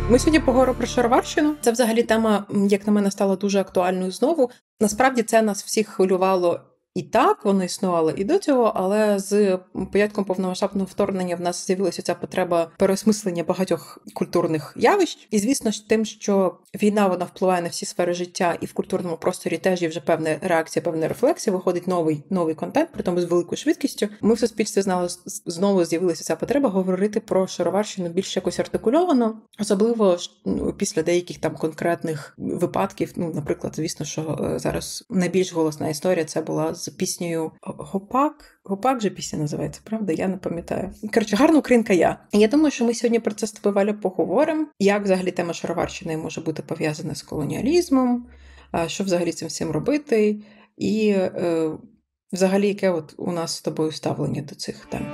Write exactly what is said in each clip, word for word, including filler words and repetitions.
Ми сьогодні поговоримо про шароварщину. Це взагалі тема, як на мене, стала дуже актуальною знову. Насправді це нас всіх хвилювало і так, воно існувало і до цього, але з початком повномасштабного вторгнення в нас з'явилася ця потреба переосмислення багатьох культурних явищ. І, звісно ж, тим, що війна, вона впливає на всі сфери життя, і в культурному просторі теж є вже певна реакція, певна рефлексія, виходить новий, новий контент, при тому з великою швидкістю. Ми в суспільстві знали, знову з'явилася ця потреба говорити про шароварщину більш якось артикульовано, особливо ну, після деяких там конкретних випадків. Ну, наприклад, звісно, що зараз найбільш голосна історія це була з піснею «Гопак». «Гопак» же пісня називається, правда? Я не пам'ятаю. Коротше, «Гарна українка я». І я думаю, що ми сьогодні про це з тобою, Валя, поговоримо. Як взагалі тема шароварщини може бути пов'язана з колоніалізмом, що взагалі цим всім робити, і е, взагалі яке от у нас з тобою ставлення до цих тем.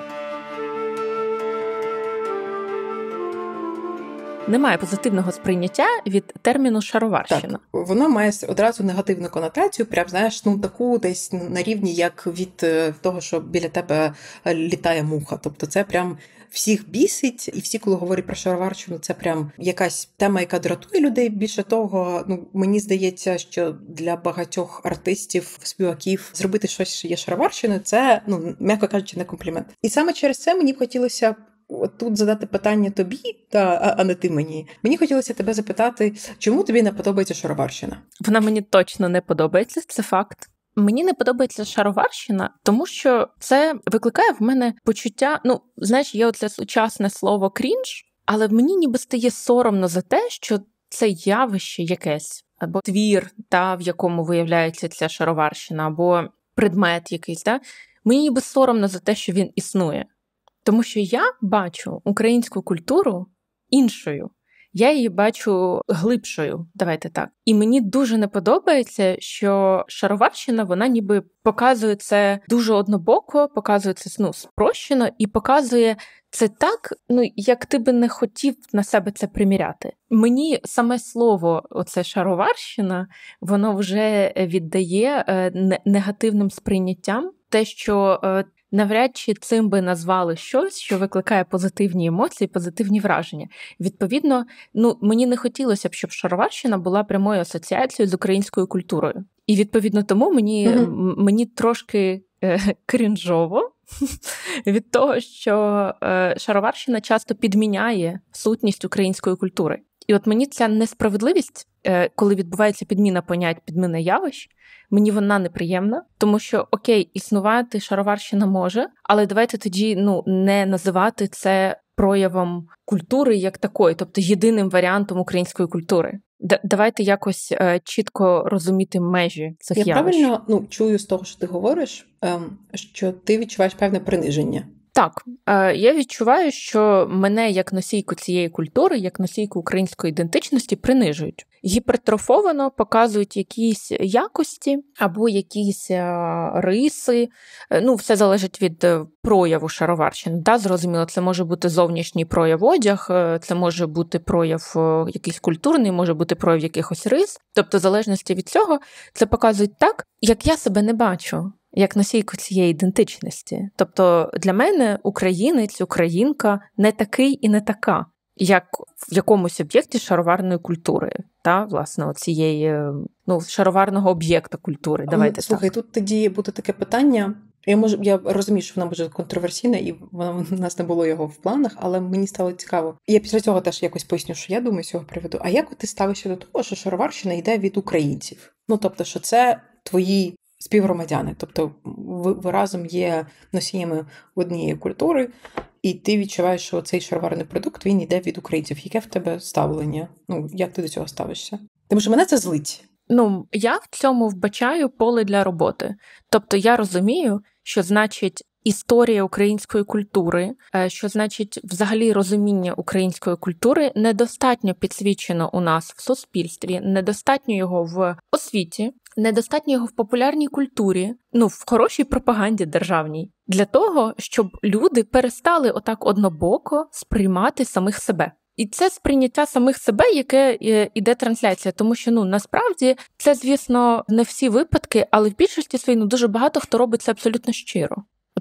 Немає позитивного сприйняття від терміну «шароварщина». Так, воно має одразу негативну конотацію, прям, знаєш, ну таку десь на рівні, як від того, що біля тебе літає муха. Тобто це прям всіх бісить, і всі, коли говорять про шароварщину, це прям якась тема, яка дратує людей. Більше того, ну мені здається, що для багатьох артистів, співаків зробити щось, що є шароварщиною, це, ну, м'яко кажучи, не комплімент. І саме через це мені б хотілося от тут задати питання тобі, та, а не ти мені. Мені хотілося тебе запитати, чому тобі не подобається шароварщина? Вона мені точно не подобається, це факт. Мені не подобається шароварщина, тому що це викликає в мене почуття, ну, знаєш, є оце сучасне слово «крінж», але мені ніби стає соромно за те, що це явище якесь, або твір, та, в якому виявляється ця шароварщина, або предмет якийсь, та, мені ніби соромно за те, що він існує. Тому що я бачу українську культуру іншою. Я її бачу глибшою, давайте так. І мені дуже не подобається, що шароварщина, вона ніби показує це дуже однобоко, показує це, ну, спрощено і показує це так, ну, як ти би не хотів на себе це приміряти. Мені саме слово оце шароварщина, воно вже віддає негативним сприйняттям. Те, що навряд чи цим би назвали щось, що викликає позитивні емоції, позитивні враження. Відповідно, ну, мені не хотілося б, щоб шароварщина була прямою асоціацією з українською культурою. І, відповідно, тому мені, mm-hmm. мені трошки е, крінжово від того, що е, шароварщина часто підміняє сутність української культури. І от мені ця несправедливість, е, коли відбувається підміна понять, підміна явищ, мені вона неприємна, тому що, окей, існувати шароварщина може, але давайте тоді, ну, не називати це проявом культури як такої, тобто єдиним варіантом української культури. Д- давайте якось е, чітко розуміти межі цих Я явищ. Я правильно, ну, чую з того, що ти говориш, е, що ти відчуваєш певне приниження. Так, е, я відчуваю, що мене як носійку цієї культури, як носійку української ідентичності принижують. Гіпертрофовано показують якісь якості або якісь е, риси. Е, ну, все залежить від е, прояву шароварщини. Да, зрозуміло, це може бути зовнішній прояв одяг, е, це може бути прояв е, якийсь культурний, може бути прояв якихось рис. Тобто, в залежності від цього, це показують так, як я себе не бачу. Як носійку цієї ідентичності. Тобто для мене українець, українка не такий і не така, як в якомусь об'єкті шароварної культури, та, власне, цієї, ну, шароварного об'єкта культури. Давайте Слухай, так. тут тоді буде таке питання. Я можу, я розумію, що вона буде контроверсійна, і вона, у нас не було його в планах, але мені стало цікаво. Я після цього теж якось поясню, що я думаю з цього приводу. А як ти ставишся до того, що шароварщина йде від українців? Ну, тобто, що це твої співгромадяни, тобто ви, ви разом є носіями однієї культури, і ти відчуваєш, що цей шароварний продукт, він йде від українців. Яке в тебе ставлення? Ну, як ти до цього ставишся? Тому що мене це злить. Ну, я в цьому вбачаю поле для роботи. Тобто я розумію, що значить історія української культури, що значить взагалі розуміння української культури недостатньо підсвічено у нас в суспільстві, недостатньо його в освіті, недостатньо його в популярній культурі, ну, в хорошій пропаганді державній, для того, щоб люди перестали отак однобоко сприймати самих себе. І це сприйняття самих себе, яке іде трансляція, тому що, ну, насправді, це, звісно, не всі випадки, але в більшості своїй, ну, дуже багато хто робить це абсолютно щиро.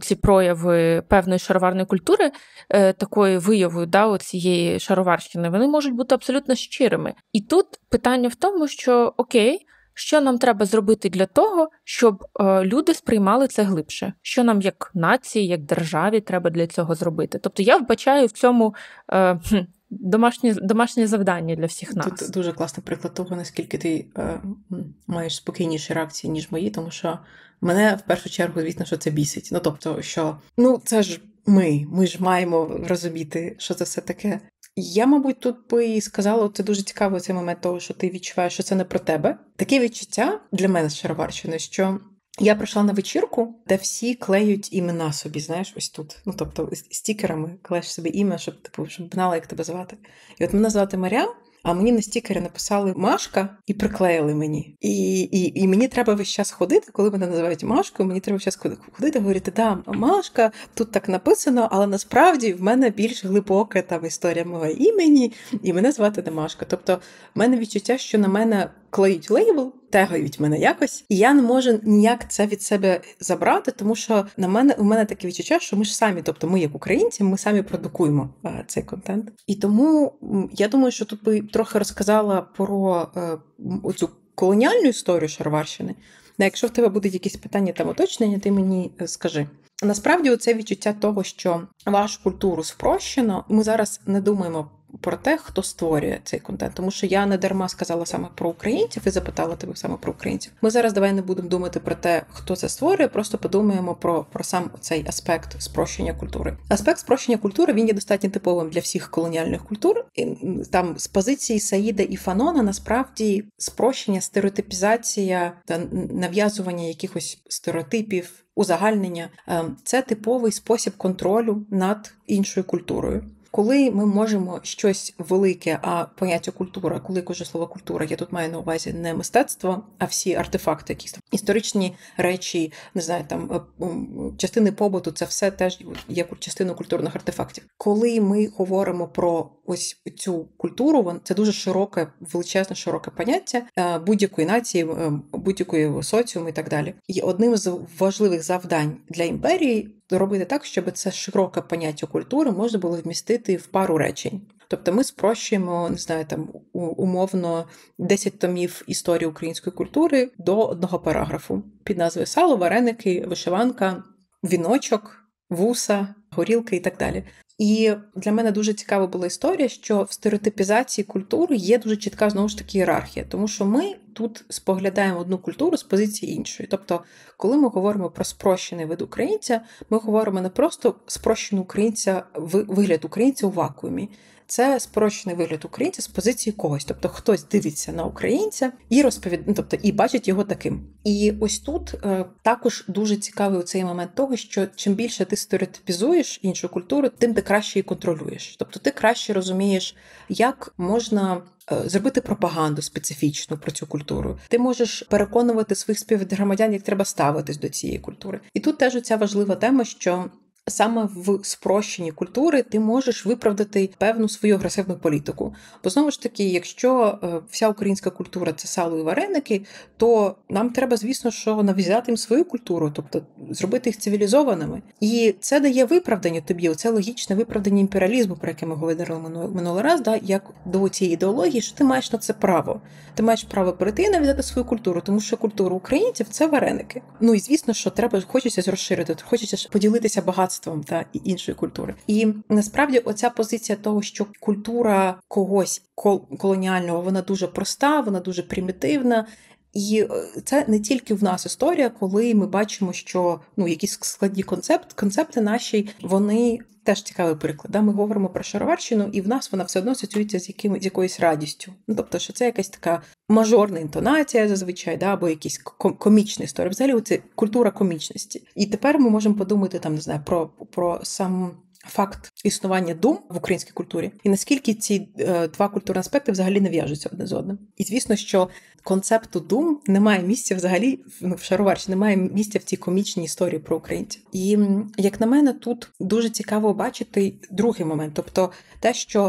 ці прояви певної шароварної культури, е, такої вияву, да, цієї шароварщини, вони можуть бути абсолютно щирими. І тут питання в тому, що окей, що нам треба зробити для того, щоб е, люди сприймали це глибше? Що нам як нації, як державі треба для цього зробити? Тобто я вбачаю в цьому е, домашнє, домашнє завдання для всіх нас. Тут дуже класний приклад того, наскільки ти е, маєш спокійніші реакції, ніж мої, тому що мене в першу чергу, звісно, що це бісить. Ну, тобто, що, ну, це ж ми, ми ж маємо розуміти, що це все таке. Я, мабуть, тут би і сказала, це дуже цікаво цей момент того, що ти відчуваєш, що це не про тебе. Таке відчуття для мене з Шароварщини, що я прийшла на вечірку, де всі клеють імена собі, знаєш, ось тут. Ну, тобто, стікерами клеїш собі ім'я, щоб, типу, щоб знала, як тебе звати. І от мене звати Мар'ям, а мені на стікері написали Машка і приклеїли мені. І, і, і мені треба весь час ходити, коли мене називають Машкою, мені треба весь час ходити і говорити, да, Машка, тут так написано, але насправді в мене більш глибока там історія мого імені, і мене звати не Машка. Тобто в мене відчуття, що на мене клеють лейбл, тегають мене якось, і я не можу ніяк це від себе забрати, тому що на мене, у мене таке відчуття, що ми ж самі, тобто ми як українці, ми самі продукуємо а, цей контент. І тому я думаю, що тут би трохи розказала про а, оцю колоніальну історію Шароварщини. А якщо в тебе будуть якісь питання там уточнення, ти мені скажи. Насправді оце відчуття того, що вашу культуру спрощено, ми зараз не думаємо про те, хто створює цей контент. Тому що я не дарма сказала саме про українців і запитала тебе саме про українців. Ми зараз давай не будемо думати про те, хто це створює, просто подумаємо про, про сам цей аспект спрощення культури. Аспект спрощення культури, він є достатньо типовим для всіх колоніальних культур. І там з позиції Саїда і Фанона насправді спрощення, стереотипізація та нав'язування якихось стереотипів, узагальнення – це типовий спосіб контролю над іншою культурою. Коли ми можемо щось велике, а поняття культура, коли я кажу слово культура, я тут маю на увазі не мистецтво, а всі артефакти, якісь там історичні речі, не знаю, там частини побуту, це все теж є частиною культурних артефактів. Коли ми говоримо про ось цю культуру, це дуже широке, величезне, широке поняття будь-якої нації, будь-якої соціуму і так далі. І одним з важливих завдань для імперії робити так, щоб це широке поняття культури можна було вмістити в пару речень. Тобто ми спрощуємо, не знаю, там умовно десять томів історії української культури до одного параграфу під назвою «Сало, вареники, вишиванка, віночок, вуса, горілки» і так далі. І для мене дуже цікава була історія, що в стереотипізації культури є дуже чітка, знову ж таки, ієрархія. Тому що ми тут споглядаємо одну культуру з позиції іншої. Тобто, коли ми говоримо про спрощений вид українця, ми говоримо не просто спрощений українця, вигляд українця у вакуумі. Це спрощений вигляд українця з позиції когось. Тобто хтось дивиться на українця і розповідає, ну, тобто і бачить його таким. І ось тут е, також дуже цікавий цей момент того, що чим більше ти стереотипізуєш іншу культуру, тим ти краще її контролюєш. Тобто ти краще розумієш, як можна е, зробити пропаганду специфічну про цю культуру. Ти можеш переконувати своїх співгромадян, як треба ставитись до цієї культури. І тут теж оця важлива тема, що саме в спрощенні культури ти можеш виправдати певну свою агресивну політику. Бо, знову ж таки, якщо вся українська культура – це сало і вареники, то нам треба, звісно, що нав'язати їм свою культуру, тобто зробити їх цивілізованими. І це дає виправдання тобі, оце логічне виправдання імперіалізму, про яке ми говорили минулий раз, да, як до цієї ідеології, що ти маєш на це право. Ти маєш право прийти і нав'язати свою культуру, тому що культура українців – це вареники. Ну і, звісно, що треба, хочеться розширити, хочеться поділитися багатством та і іншої культури. І насправді оця позиція того, що культура когось колоніального, вона дуже проста, вона дуже примітивна. І це не тільки в нас історія, коли ми бачимо, що ну, якісь складні концепти, концепти наші, вони теж цікавий приклад. Да? Ми говоримо про Шароварщину, і в нас вона все одно асоціюється з, яким, з якоюсь радістю. Ну, тобто, що це якась така мажорна інтонація зазвичай, да? Або якісь комічна історія. Взагалі, це культура комічності. І тепер ми можемо подумати там, не знаю, про, про сам факт існування дум в українській культурі, і наскільки ці е, два культурні аспекти взагалі не в'яжуться одне з одним. І звісно, що концепту дум немає місця взагалі, ну, в Шароварщині немає місця в цій комічній історії про українців. І, як на мене, тут дуже цікаво бачити другий момент, тобто те, що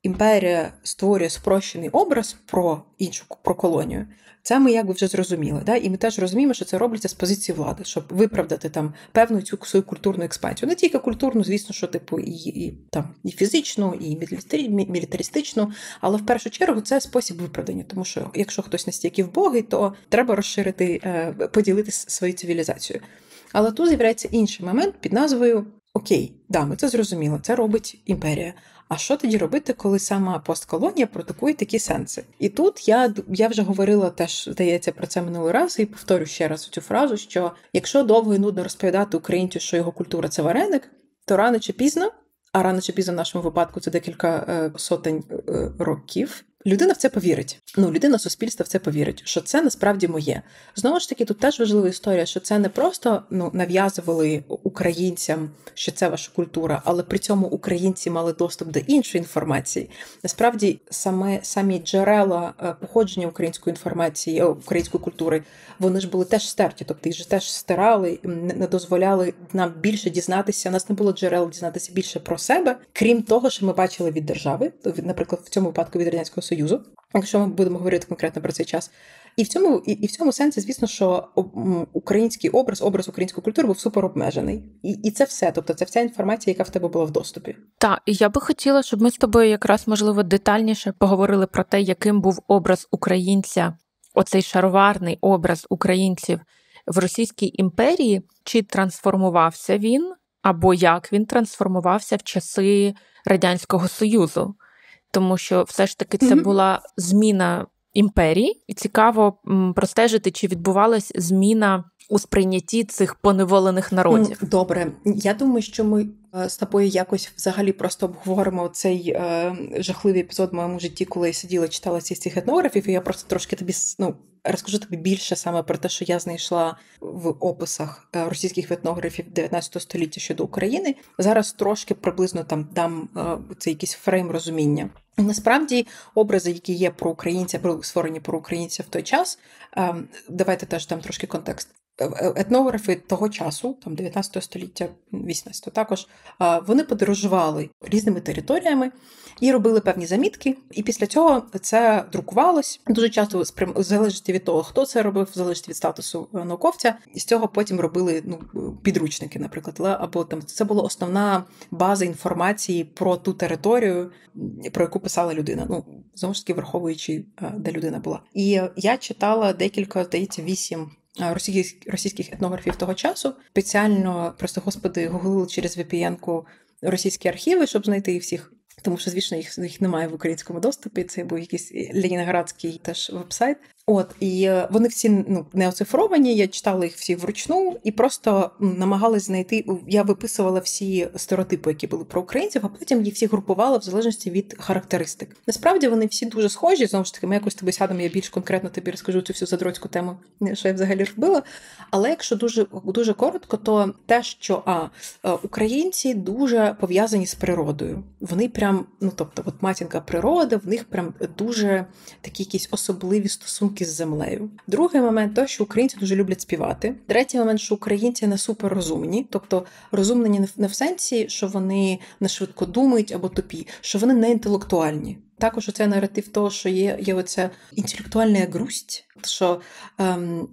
імперія створює спрощений образ про іншу, про колонію, це ми якби вже зрозуміли. Да? І ми теж розуміємо, що це робиться з позиції влади, щоб виправдати там певну цю свою культурну експансію. Не тільки культурну, звісно, що типу і, і, там, і фізичну, і мілітаристичну, але в першу чергу це спосіб виправдання. Тому що якщо хтось настільки вбогий, то треба розширити, поділити свою цивілізацію. Але тут з'являється інший момент під назвою «Окей, да, ми це зрозуміли, це робить імперія». А що тоді робити, коли сама постколонія продукує такі сенси? І тут я, я вже говорила теж, здається, про це минулий раз, і повторю ще раз цю фразу, що якщо довго і нудно розповідати українцю, що його культура – це вареник, то рано чи пізно, а рано чи пізно в нашому випадку це декілька е, сотень е, років, людина в це повірить. Ну, людина, суспільство в це повірить, що це насправді моє. Знову ж таки, тут теж важлива історія, що це не просто ну, нав'язували українцям, що це ваша культура, але при цьому українці мали доступ до іншої інформації. Насправді, саме, самі джерела походження української інформації, української культури, вони ж були теж стерті, тобто їх ж теж стирали, не дозволяли нам більше дізнатися, у нас не було джерел дізнатися більше про себе, крім того, що ми бачили від держави, наприклад, в цьому випадку від Радянського Союзу, якщо ми будемо говорити конкретно про цей час. І в цьому, і, і в цьому сенсі, звісно, що український образ, образ української культури був супер обмежений. І, і це все, тобто це вся інформація, яка в тебе була в доступі. Так, і я би хотіла, щоб ми з тобою якраз, можливо, детальніше поговорили про те, яким був образ українця, оцей шароварний образ українців в Російській імперії, чи трансформувався він, або як він трансформувався в часи Радянського Союзу. Тому що все ж таки це була зміна імперії, і цікаво простежити, чи відбувалась зміна у сприйнятті цих поневолених народів. Добре. Я думаю, що ми з тобою якось взагалі просто обговоримо цей е, жахливий епізод в моєму житті, коли я сиділа, читала ці цих етнографів, і я просто трошки тобі, ну, розкажу тобі більше саме про те, що я знайшла в описах російських етнографів дев'ятнадцятого століття щодо України. Зараз трошки приблизно там дам е, це якийсь фрейм розуміння. Насправді, образи, які є про українця, створені про українця в той час, е, давайте теж дам трошки контекст. Етнографи того часу, там дев'ятнадцятого століття, вісімнадцятого також, вони подорожували різними територіями і робили певні замітки, і після цього це друкувалось. Дуже часто залежить від того, хто це робив, залежить від статусу науковця, і з цього потім робили ну, підручники, наприклад, або там це була основна база інформації про ту територію, про яку писала людина, ну, знову ж таки, враховуючи, де людина була. І я читала декілька, здається, вісім російських, російських етнографів того часу. Спеціально, просто, господи, гуглили через ві пі ен-ку російські архіви, щоб знайти їх всіх. Тому що, звісно, їх, їх немає в українському доступі. Це був якийсь ленінградський теж веб-сайт. От, і вони всі ну, не оцифровані, я читала їх всі вручну і просто намагалась знайти, я виписувала всі стереотипи, які були про українців, а потім їх всі групувала в залежності від характеристик. Насправді вони всі дуже схожі, знову ж таки, ми якось тобі сядемо, я більш конкретно тобі розкажу цю всю задроцьку тему, що я взагалі робила. Але якщо дуже, дуже коротко, то те, що а, українці дуже пов'язані з природою. Вони прям, ну тобто, от матінка природа, в них прям дуже такі якісь особливі стосунки з землею. Другий момент – то, що українці дуже люблять співати. Третій момент – що українці не суперрозумні, тобто розумні не в сенсі, що вони не швидко думають або тупі, що вони не інтелектуальні. Також оце наратив того, що є, є оця інтелектуальна грусть, що ем,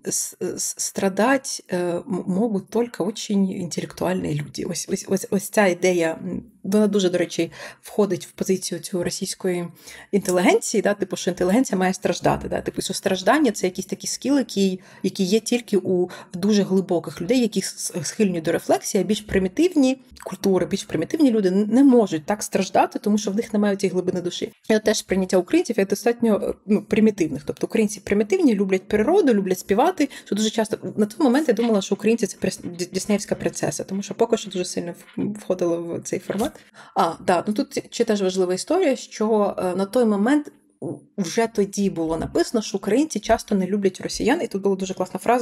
страдать е, можуть тільки дуже інтелектуальні люди. Ось, ось, ось, ось ця ідея, вона дуже, до речі, входить в позицію цього російської інтелігенції, да? Типу, що інтелігенція має страждати. Да? Типу, що страждання – це якийсь такий скіл, який, який є тільки у дуже глибоких людей, які схильні до рефлексії, а більш примітивні культури, більш примітивні люди не можуть так страждати, тому що в них немає цієї глибини душі. І теж сприйняття українців є достатньо ну, примітивних. Тобто українці примітивні, люблять природу, люблять співати, що дуже часто... На той момент я думала, що українці – це діснеївська принцеса, тому що поки що дуже сильно входило в цей формат. А, да, ну тут ще теж важлива історія, що на той момент вже тоді було написано, що українці часто не люблять росіян, і тут була дуже класна фраза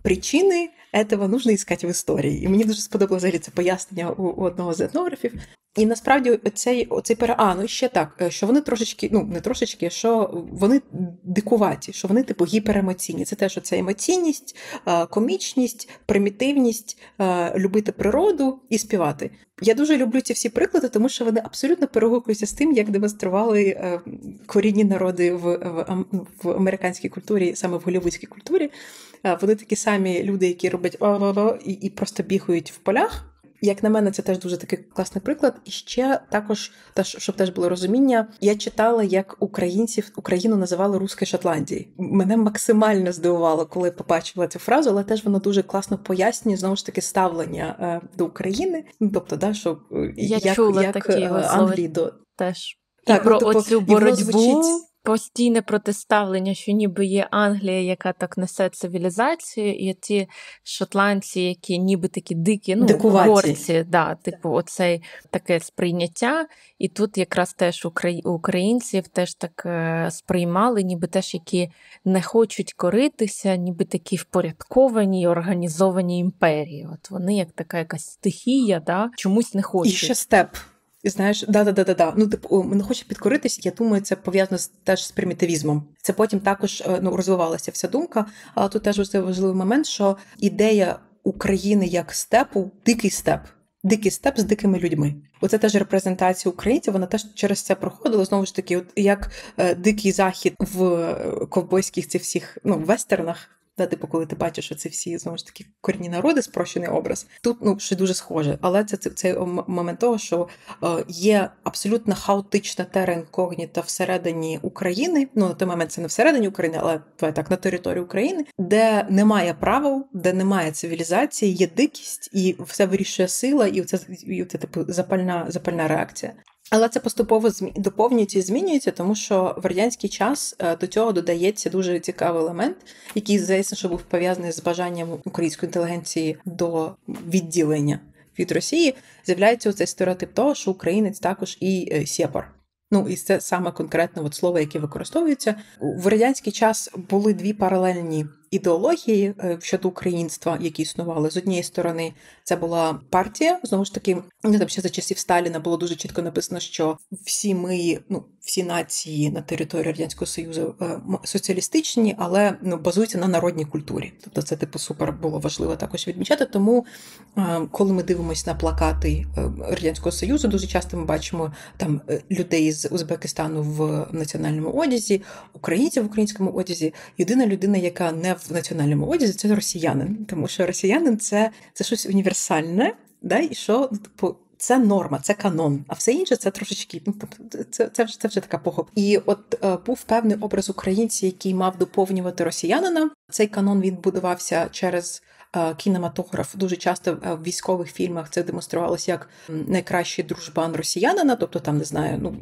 причини этого нужно искать в історії. І мені дуже сподобалося взагалі це пояснення у, у одного з етнографів. І насправді оцей, оцей пере... А, ну ще так, що вони трошечки, ну не трошечки, що вони дикуваті, що вони типу гіперемоційні. Це теж оця емоційність, комічність, примітивність, любити природу і співати. Я дуже люблю ці всі приклади, тому що вони абсолютно перегукуються з тим, як демонстрували корінні народи в, в, в американській культурі, саме в голлівудській культурі. Вони такі самі люди, які роблять і, і просто бігають в полях. Як на мене, це теж дуже такий класний приклад. І ще також, щоб теж було розуміння, я читала, як українців Україну називали Руською Шотландією. Мене максимально здивувало, коли побачила цю фразу, але теж вона дуже класно пояснює, знову ж таки, ставлення до України. Тобто, да, що я як, чула як такі Англії до... теж. Так, і про ну, тобто, оцю боротьбу... звучить... Постійне протиставлення, що ніби є Англія, яка так несе цивілізацію, і ті шотландці, які ніби такі дикі, ну, горці, да, типу, оцей таке сприйняття. І тут якраз теж українців теж так сприймали, ніби теж, які не хочуть коритися, ніби такі впорядковані, організовані імперії. От вони як така якась стихія, да, чомусь не хочуть. І ще степ. І знаєш, да-да-да-да. Ну, типу, не хоче підкоритись, я думаю, це пов'язано з, теж з примітивізмом. Це потім також, ну, розвивалася вся думка, але тут теж важливий момент, що ідея України як степу – дикий степ. Дикий степ з дикими людьми. Оце теж репрезентація українців, вона теж через це проходила, знову ж таки, от як е, дикий захід в ковбойських цих всіх, ну, вестернах, да, типу, коли ти бачиш оці всі, знову ж таки, корінні народи, спрощений образ. Тут, ну, щось дуже схоже. Але це цей момент того, що е, є абсолютно хаотична терра інкогніта всередині України, ну, на той момент це не всередині України, але так, на території України, де немає правил, де немає цивілізації, є дикість, і все вирішує сила, і це, і це типу, запальна, запальна реакція. Але це поступово доповнюється і змінюється, тому що в радянський час до цього додається дуже цікавий елемент, який, здається, що був пов'язаний з бажанням української інтелігенції до відділення від Росії. З'являється оцей стереотип того, що українець також і сєпар. Ну, і це саме конкретне от слово, яке використовується. В радянський час були дві паралельні ідеології щодо українства, які існували. З однієї сторони, це була партія, знову ж таки, там ще за часів Сталіна було дуже чітко написано, що всі ми, ну, всі нації на території Радянського Союзу соціалістичні, але, ну, базуються на народній культурі. Тобто це, типу, супер було важливо також відмічати. Тому, коли ми дивимося на плакати Радянського Союзу, дуже часто ми бачимо там людей з Узбекистану в національному одязі, українців в українському одязі. Єдина людина, яка не в національному одязі, це росіянин. Тому що росіянин – це, це щось універсальне, да, і що, ну, типу, це норма, це канон, а все інше це трошечки, ну, це, це, вже, це вже така похоп. І от е, був певний образ українця, який мав доповнювати росіянина. Цей канон він будувався через е, кінематограф. Дуже часто в військових фільмах це демонструвалося як найкращий дружбан росіянина, тобто там, не знаю, ну,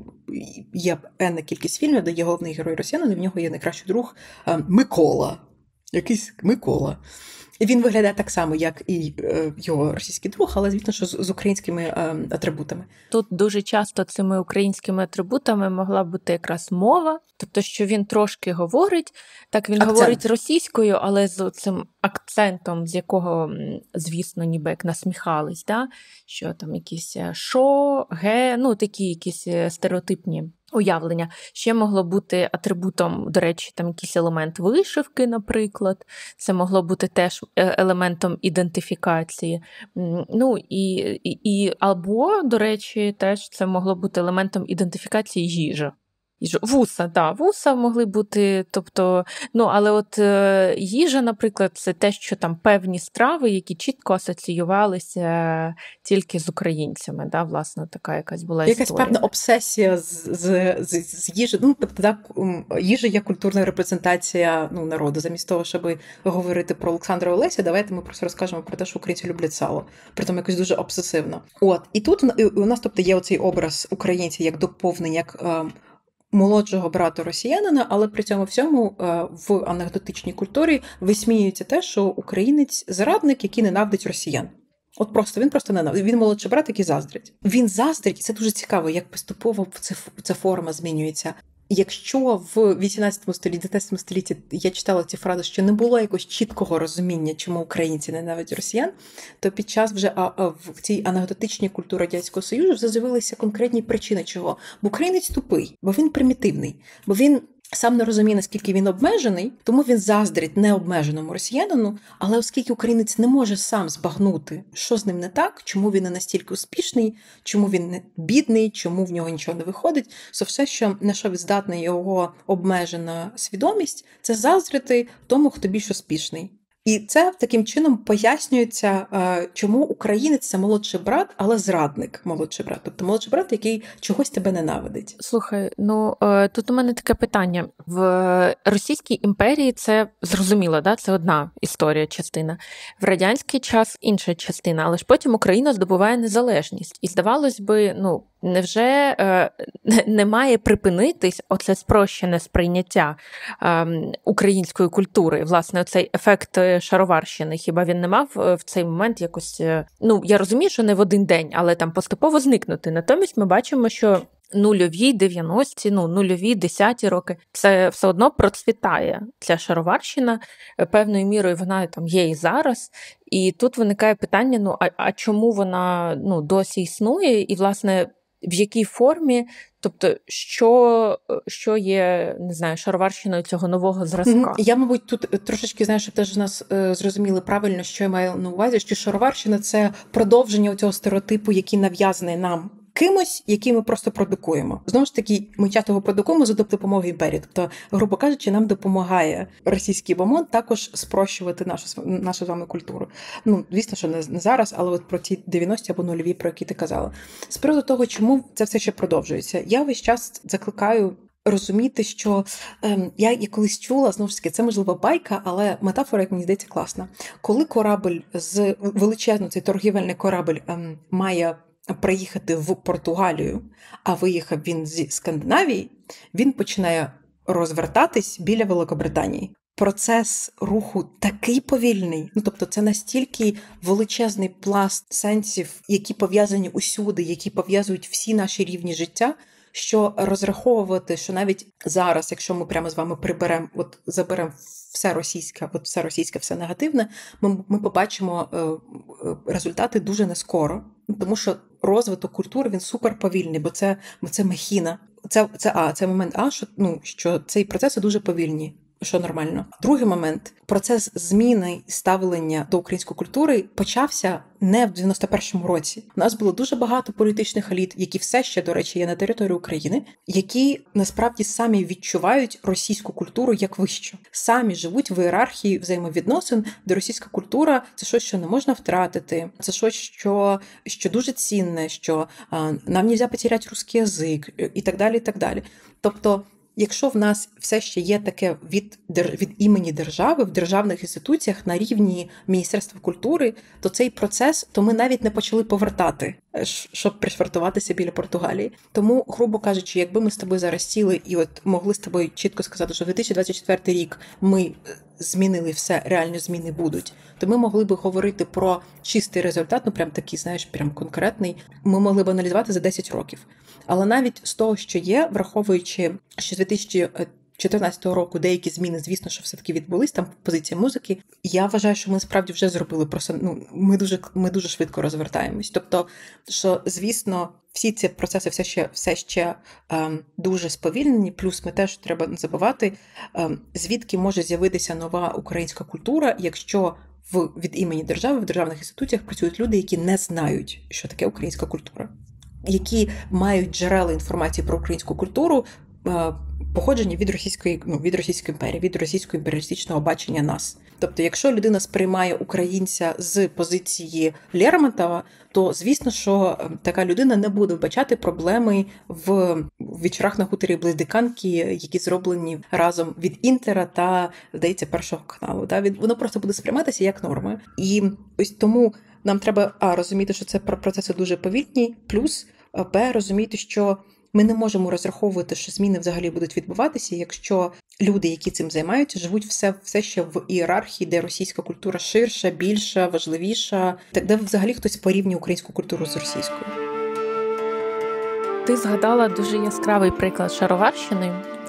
є енна кількість фільмів, де є головний герой росіянин, і в нього є найкращий друг е, Микола. Якийсь Микола. І він виглядає так само, як і е, його російський друг, але, звісно, що з, з українськими е, атрибутами. Тут дуже часто цими українськими атрибутами могла бути якраз мова, тобто, що він трошки говорить, так він Акцент. говорить російською, але з цим акцентом, з якого, звісно, ніби як насміхались, да? Що там якісь шо, ге, ну такі якісь стереотипні уявлення. Ще могло бути атрибутом, до речі, там якийсь елемент вишивки, наприклад. Це могло бути теж елементом ідентифікації. Ну, і, і, і або, до речі, теж це могло бути елементом ідентифікації їжа. Вуса, так, да, вуса могли бути, тобто, ну, але от е, їжа, наприклад, це те, що там певні страви, які чітко асоціювалися тільки з українцями, да, власне, така якась була якась історія. Якась певна обсесія з, з, з, з їжею, ну, тобто, так, їжа є культурна репрезентація, ну, народу. Замість того, щоб говорити про Олександра Олеся, давайте ми просто розкажемо про те, що українці люблять сало, притом якось дуже обсесивно. От, і тут у нас, тобто, є оцей образ українця як доповнення, як е, молодшого брата росіянина, але при цьому всьому в анекдотичній культурі висміюється те, що українець – зрадник, який ненавидить росіян. От просто, він просто ненавидить. Він молодший брат, який заздрить. Він заздрить, і це дуже цікаво, як поступово ця форма змінюється. якщо в вісімнадцятому столітті, дев'ятнадцятому столітті я читала ці фрази, що не було якогось чіткого розуміння, чому українці ненавидять росіян, то під час вже а, а, в цій анекдотичній культурі Радянського Союзу вже з'явилися конкретні причини чого. Бо українець тупий, бо він примітивний, бо він сам не розуміє, наскільки він обмежений, тому він заздрить необмеженому росіянину, але оскільки українець не може сам збагнути, що з ним не так, чому він не настільки успішний, чому він не бідний, чому в нього нічого не виходить, то все, що на що здатна його обмежена свідомість, це заздрити тому, хто більш успішний. І це таким чином пояснюється, чому українець – це молодший брат, але зрадник молодший брат. Тобто молодший брат, який чогось тебе ненавидить. Слухай, ну тут у мене таке питання. В Російській імперії це зрозуміло, да? Це одна історія, частина. В радянський час інша частина, але ж потім Україна здобуває незалежність. І здавалось би, ну, невже е, не має припинитись оце спрощене сприйняття е, української культури? Власне, оцей ефект шароварщини, хіба він не мав в цей момент якось, ну, я розумію, що не в один день, але там поступово зникнути. Натомість ми бачимо, що нульові, дев'яності, ну, нульові, десяті роки, це все одно процвітає. Ця шароварщина, певною мірою вона там є і зараз. І тут виникає питання, ну, а, а чому вона, ну, досі існує? І, власне, в якій формі, тобто, що, що є, не знаю, шароварщиною цього нового зразка? Я, мабуть, тут трошечки, знаєш, щоб теж нас е, зрозуміли правильно, що я маю на увазі, що шароварщина – це продовження цього стереотипу, який нав'язаний нам кимось, який ми просто продукуємо. Знову ж таки, ми часто його продукуємо за допомогою імперії. Тобто, грубо кажучи, нам допомагає російський бомон також спрощувати нашу, нашу з вами культуру. Ну, звісно, що не, не зараз, але от про ті дев'яності або нульові, про які ти казала. З приводу того, чому це все ще продовжується, я весь час закликаю розуміти, що ем, я, я колись чула, знову ж таки, це, можливо, байка, але метафора, як мені здається, класна. Коли корабль з величезно, цей торгівельний корабль ем, має приїхати в Португалію, а виїхав він зі Скандинавії, він починає розвертатись біля Великобританії. Процес руху такий повільний, ну, тобто це настільки величезний пласт сенсів, які пов'язані усюди, які пов'язують всі наші рівні життя, що розраховувати, що навіть зараз, якщо ми прямо з вами приберемо, от заберемо все російське, от все російське, все негативне, ми, ми побачимо е, результати дуже нескоро, тому що розвиток культури, він суперповільний, бо це, бо це махіна. Це, це А, це момент А, що, ну, що цей процес дуже повільні, що нормально. Другий момент. Процес зміни ставлення до української культури почався не в дев'яносто першому році. У нас було дуже багато політичних еліт, які все ще, до речі, є на території України, які насправді самі відчувають російську культуру як вищу. Самі живуть в ієрархії взаємовідносин, де російська культура – це щось, що не можна втратити, це щось, що, що дуже цінне, що а, нам нельзя потеряти русский язик і так далі, і так далі. Тобто, якщо в нас все ще є таке від, від імені держави в державних інституціях на рівні Міністерства культури, то цей процес, то ми навіть не почали повертати, щоб пришвартуватися біля Португалії. Тому, грубо кажучи, якби ми з тобою зараз сіли і от могли з тобою чітко сказати, що дві тисячі двадцять четвертий рік ми змінили все, реальні зміни будуть, то ми могли би говорити про чистий результат, ну прям такий, знаєш, прям конкретний, ми могли б аналізувати за десять років. Але навіть з того, що є, враховуючи, що з дві тисячі чотирнадцятого року деякі зміни, звісно, що все-таки відбулись, там позиція музики, я вважаю, що ми справді вже зробили, просто, ну, ми дуже, ми дуже швидко розвертаємось. Тобто, що, звісно, всі ці процеси все ще, все ще ем, дуже сповільнені, плюс ми теж треба не забувати, ем, звідки може з'явитися нова українська культура, якщо в, від імені держави в державних інституціях працюють люди, які не знають, що таке українська культура, які мають джерела інформації про українську культуру, походження від російської, ну, від Російської імперії, від російського імперіалістичного бачення нас. Тобто, якщо людина сприймає українця з позиції Лермонтова, то, звісно, що така людина не буде вбачати проблеми в вечорах на хуторі близ Диканьки, які зроблені разом від Інтера та, здається, Першого каналу. Да? Воно просто буде сприйматися як норми. І ось тому нам треба, а, розуміти, що це процеси дуже повільні, плюс, б, розуміти, що ми не можемо розраховувати, що зміни взагалі будуть відбуватися, якщо люди, які цим займаються, живуть все, все ще в ієрархії, де російська культура ширша, більша, важливіша, так де взагалі хтось порівнює українську культуру з російською. Ти згадала дуже яскравий приклад шароварщини.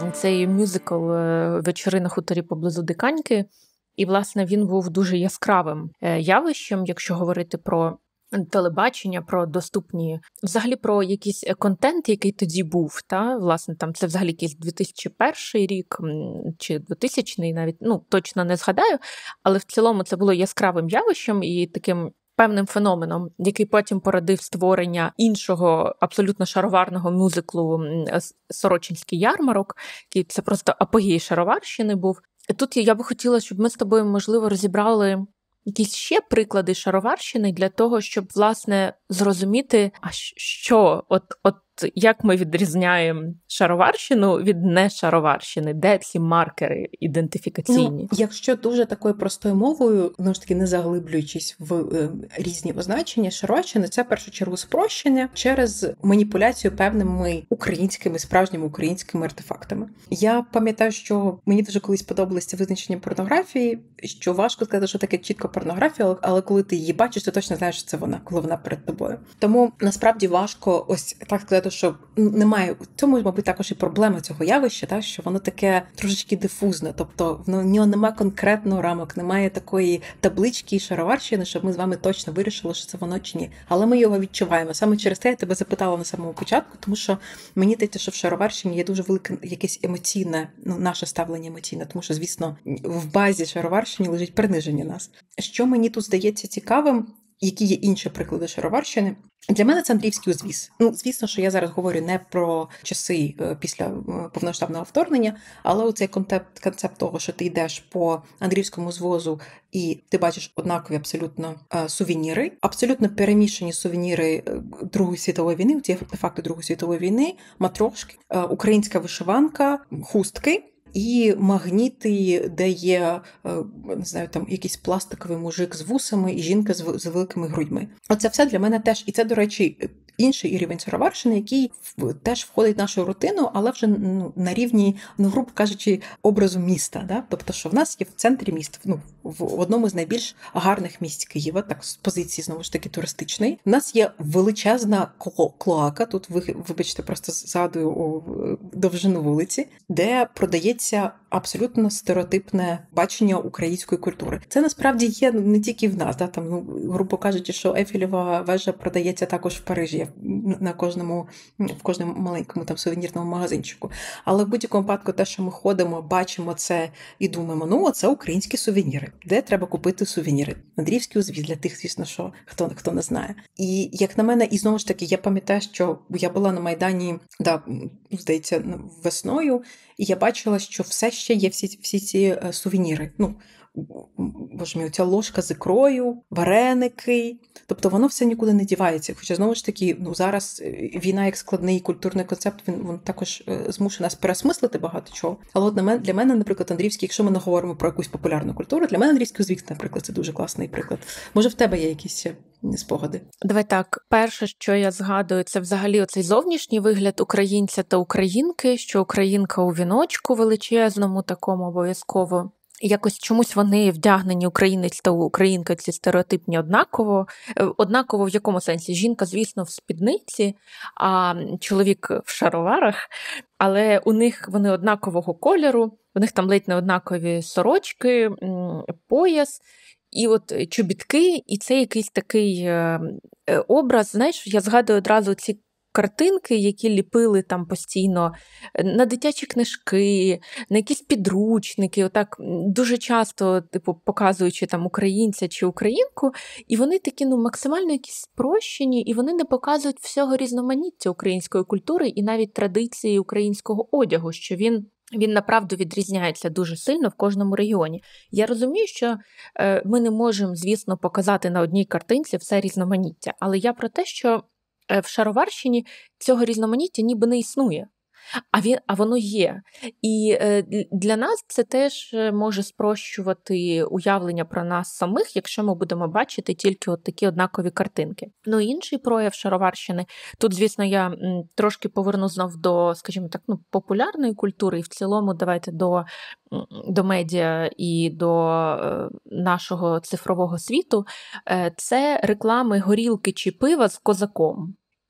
цей мюзикл «Вечори на хуторі поблизу Диканьки». І, власне, він був дуже яскравим явищем, якщо говорити про телебачення, про доступні, взагалі про якийсь контент, який тоді був, та, власне, там це взагалі якийсь дві тисячі перший рік, чи двохтисячний навіть, ну, точно не згадаю, але в цілому це було яскравим явищем і таким певним феноменом, який потім породив створення іншого абсолютно шароварного мюзиклу «Сорочинський ярмарок», який це просто апогей шароварщини був. І тут я би хотіла, щоб ми з тобою, можливо, розібрали якісь ще приклади шароварщини для того, щоб, власне, зрозуміти, а що, от, от як ми відрізняємо шароварщину від нешароварщини, де ці маркери ідентифікаційні? Ну, якщо дуже такою простою мовою, ну ж таки не заглиблюючись в е, різні означення, шароварщина – це в першу чергу спрощення через маніпуляцію певними українськими, справжніми українськими артефактами. Я пам'ятаю, що мені дуже колись подобалося визначення порнографії, що важко сказати, що таке чітко порнографія, але коли ти її бачиш, ти точно знаєш, що це вона, коли вона перед тобою. Тому насправді важко ось так сказати, що немає, в цьому, мабуть, також і проблема цього явища, так, що воно таке трошечки дифузне, тобто в нього немає конкретного рамок, немає такої таблички і шароварщини, щоб ми з вами точно вирішили, що це воно чи ні. Але ми його відчуваємо. Саме через те я тебе запитала на самому початку, тому що мені здається, що в шароварщині є дуже велике якесь емоційне, ну, наше ставлення емоційне, тому що, звісно, в базі шароварщини лежить приниження нас. Що мені тут здається цікавим, які є інші приклади шароварщини. Для мене це Андріївський узвіз. Ну, звісно, що я зараз говорю не про часи після повномасштабного вторгнення, але оцей концепт, концепт того, що ти йдеш по Андріївському узвозу і ти бачиш однакові абсолютно сувеніри, абсолютно перемішані сувеніри Другої світової війни, ці артефакти Другої світової війни, матрошки, українська вишиванка, хустки, і магніти, де є, не знаю, там якийсь пластиковий мужик з вусами і жінка з, з великими грудьми. Оце все для мене теж, і це, до речі, інший рівень шароварщини, який теж входить в нашу рутину, але вже, ну, на рівні, ну, грубо кажучи, образу міста. Да? Тобто, що в нас є в центрі міста, ну, в одному з найбільш гарних місць Києва, так, з позиції, знову ж таки, туристичної. У нас є величезна клоака, тут, вибачте, просто згадую довжину вулиці, де продається абсолютно стереотипне бачення української культури. Це насправді є не тільки в нас, да? Там, ну, грубо кажучи, що Ейфелєва вежа продається також в Парижі, на кожному, в кожному маленькому там сувенірному магазинчику. Але в будь-якому випадку те, що ми ходимо, бачимо це і думаємо, ну, це українські сувеніри. Де треба купити сувеніри? Андріївський узвіз, для тих, звісно, що хто, хто не знає. І, як на мене, і знову ж таки, я пам'ятаю, що я була на Майдані, да, здається, весною, і я бачила, що все ще є всі, всі ці сувеніри. Ну, боже мій, ця ложка з ікрою, вареники. Тобто воно все нікуди не дівається. Хоча, знову ж таки, ну, зараз війна як складний культурний концепт, він, він також змушує нас переосмислити багато чого. Але от для мене, наприклад, Андріївський, якщо ми не говоримо про якусь популярну культуру, для мене Андріївський узвіз, наприклад, це дуже класний приклад. Може, в тебе є якісь спогади? Давай так. Перше, що я згадую, це взагалі оцей зовнішній вигляд українця та українки, що українка у віночку величезному, такому обов'язково. Якось чомусь вони вдягнені, українець та українка, ці стереотипні однаково. Однаково в якому сенсі? Жінка, звісно, в спідниці, а чоловік в шароварах. Але у них вони однакового кольору, у них там ледь не однакові сорочки, пояс. І от чобітки, і це якийсь такий образ, знаєш, я згадую одразу ці картинки, які ліпили там постійно на дитячі книжки, на якісь підручники, отак дуже часто, типу, показуючи там українця чи українку, і вони такі, ну, максимально якісь спрощені, і вони не показують всього різноманіття української культури і навіть традиції українського одягу, що він Він, направду, відрізняється дуже сильно в кожному регіоні. Я розумію, що е, ми не можемо, звісно, показати на одній картинці все різноманіття, але я про те, що е, в шароварщині цього різноманіття ніби не існує. А, він, а воно є. І е, для нас це теж може спрощувати уявлення про нас самих, якщо ми будемо бачити тільки от такі однакові картинки. Ну, інший прояв шароварщини. Тут, звісно, я м, трошки поверну знов до, скажімо так, ну, популярної культури, і в цілому давайте до, до медіа і до е, нашого цифрового світу. Е, це реклами горілки чи пива з козаком.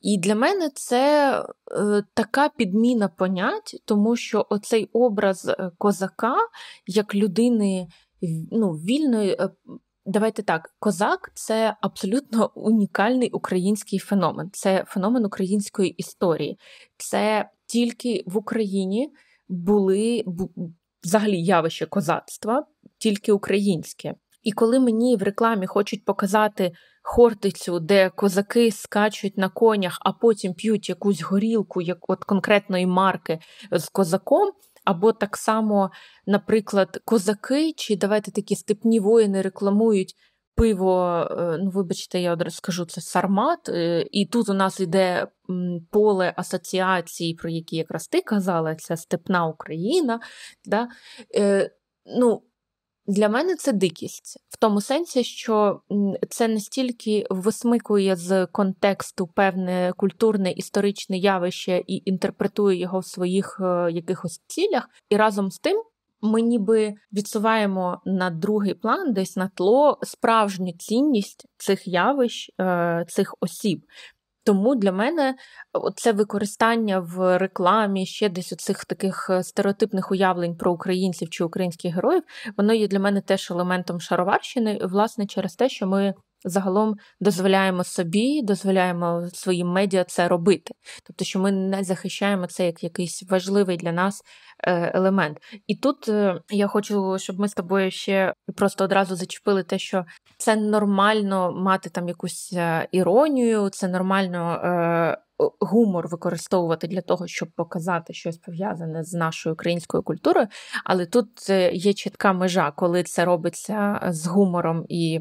І для мене це е, така підміна понять, тому що оцей образ козака як людини, ну, вільної, е, давайте так, козак – це абсолютно унікальний український феномен, це феномен української історії. Це тільки в Україні були взагалі явище козацтва, тільки українське. І коли мені в рекламі хочуть показати Хортицю, де козаки скачуть на конях, а потім п'ють якусь горілку, як от конкретної марки з козаком, або так само, наприклад, козаки, чи давайте такі степні воїни рекламують пиво, ну, вибачте, я одразу скажу, це Сармат, і тут у нас йде поле асоціацій, про які якраз ти казала, це степна Україна, да? Е, ну, для мене це дикість. В тому сенсі, що це настільки висмикує з контексту певне культурне історичне явище і інтерпретує його в своїх е, якихось цілях. І разом з тим ми ніби відсуваємо на другий план, десь на тло, справжню цінність цих явищ, е, цих осіб. Тому для мене це використання в рекламі ще десь оцих таких стереотипних уявлень про українців чи українських героїв, воно є для мене теж елементом шароварщини, власне, через те, що ми загалом дозволяємо собі, дозволяємо своїм медіа це робити. Тобто, що ми не захищаємо це як якийсь важливий для нас елемент. І тут я хочу, щоб ми з тобою ще просто одразу зачепили те, що це нормально мати там якусь іронію, це нормально е, гумор використовувати для того, щоб показати щось пов'язане з нашою українською культурою, але тут є чітка межа, коли це робиться з гумором і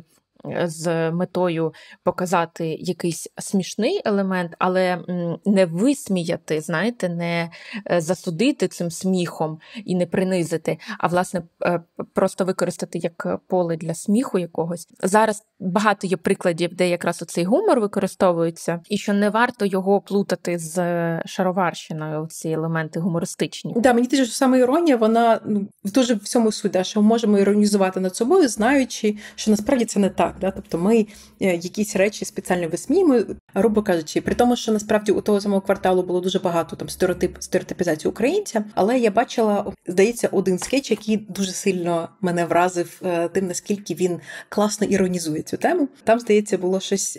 з метою показати якийсь смішний елемент, але не висміяти, знаєте, не засудити цим сміхом і не принизити, а, власне, просто використати як поле для сміху якогось. Зараз багато є прикладів, де якраз оцей гумор використовується, і що не варто його плутати з шароварщиною, ці елементи гумористичні. Да, мені теж, що саме іронія, вона ну, дуже в всьому суть, да, що ми можемо іронізувати над собою, знаючи, що насправді це не так. Да? Тобто ми якісь речі спеціально висміємо, грубо кажучи, при тому, що насправді у того самого кварталу було дуже багато там стереотип, стереотипізації українця, але я бачила, здається, один скетч, який дуже сильно мене вразив тим, наскільки він класно іронізує цю тему. Там, здається, було щось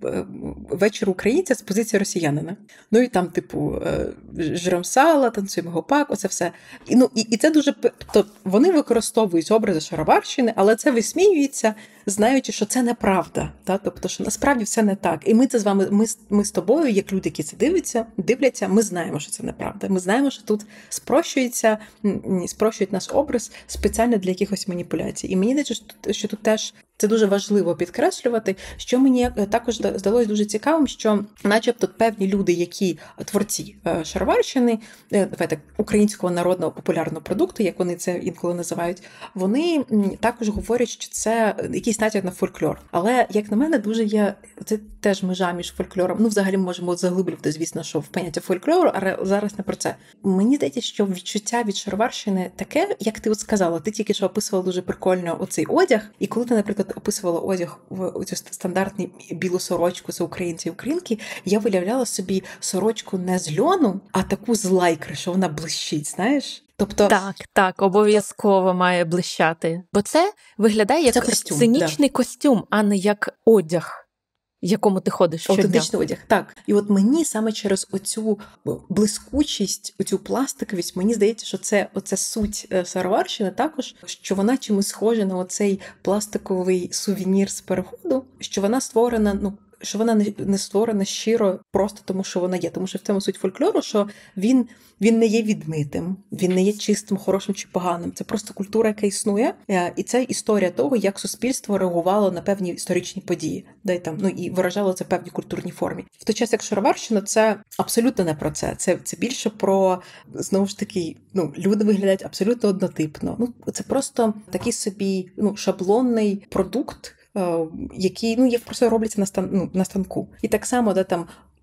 вечір українця з позиції росіянина. Ну і там, типу, жрем сала, танцюємо гопак, оце все. І, ну, і, і це дуже... Тобто вони використовують образи шароварщини, але це висміюється, знаючи, що це неправда. Та? Тобто, що насправді все не так. І ми це з вами, ми, ми з тобою, як люди, які це дивляться, дивляться, ми знаємо, що це неправда. Ми знаємо, що тут спрощується, спрощують наш образ спеціально для якихось маніпуляцій. І мені здається, що тут теж це дуже важливо підкреслювати, що мені також здалося дуже цікавим, що начебто певні люди, які творці шароварщини, давайте, українського народного популярного продукту, як вони це інколи називають, вони також говорять, що це якийсь натяк на фольклор. Але, як на мене, дуже є, це теж межа між фольклором, ну, взагалі можемо заглиблювати, звісно, що в поняття фольклору, але зараз не про це. Мені здається, що відчуття від шароварщини таке, як ти от сказала, ти тільки що описувала дуже прикольно оцей одяг, і коли ти, наприклад, описувала одяг в цю стандартну білу сорочку за українці і українки, я виявляла собі сорочку не з льону, а таку з лайкри, що вона блищить, знаєш? Тобто... Так, так, обов'язково має блищати. Бо це виглядає як костюм, сценічний да. костюм, а не як одяг, в якому ти ходиш щодня. Автентичний одяг, так. І от мені саме через оцю блискучість, оцю пластиковість, мені здається, що це оця суть шароварщини також, що вона чимось схожа на оцей пластиковий сувенір з переходу, що вона створена, ну, що вона не створена щиро просто тому, що вона є. Тому що в цьому суть фольклору, що він, він не є відмитим, він не є чистим, хорошим чи поганим. Це просто культура, яка існує, і це історія того, як суспільство реагувало на певні історичні події. Дай там, ну, і виражало це в певній культурній формі. В той час, як шароварщина, це абсолютно не про це. Це, це більше про, знову ж таки, ну, люди виглядають абсолютно однотипно. Ну, це просто такий собі, ну, шаблонний продукт, які, ну, як просто робляться на, стан, ну, на станку. І так само, де там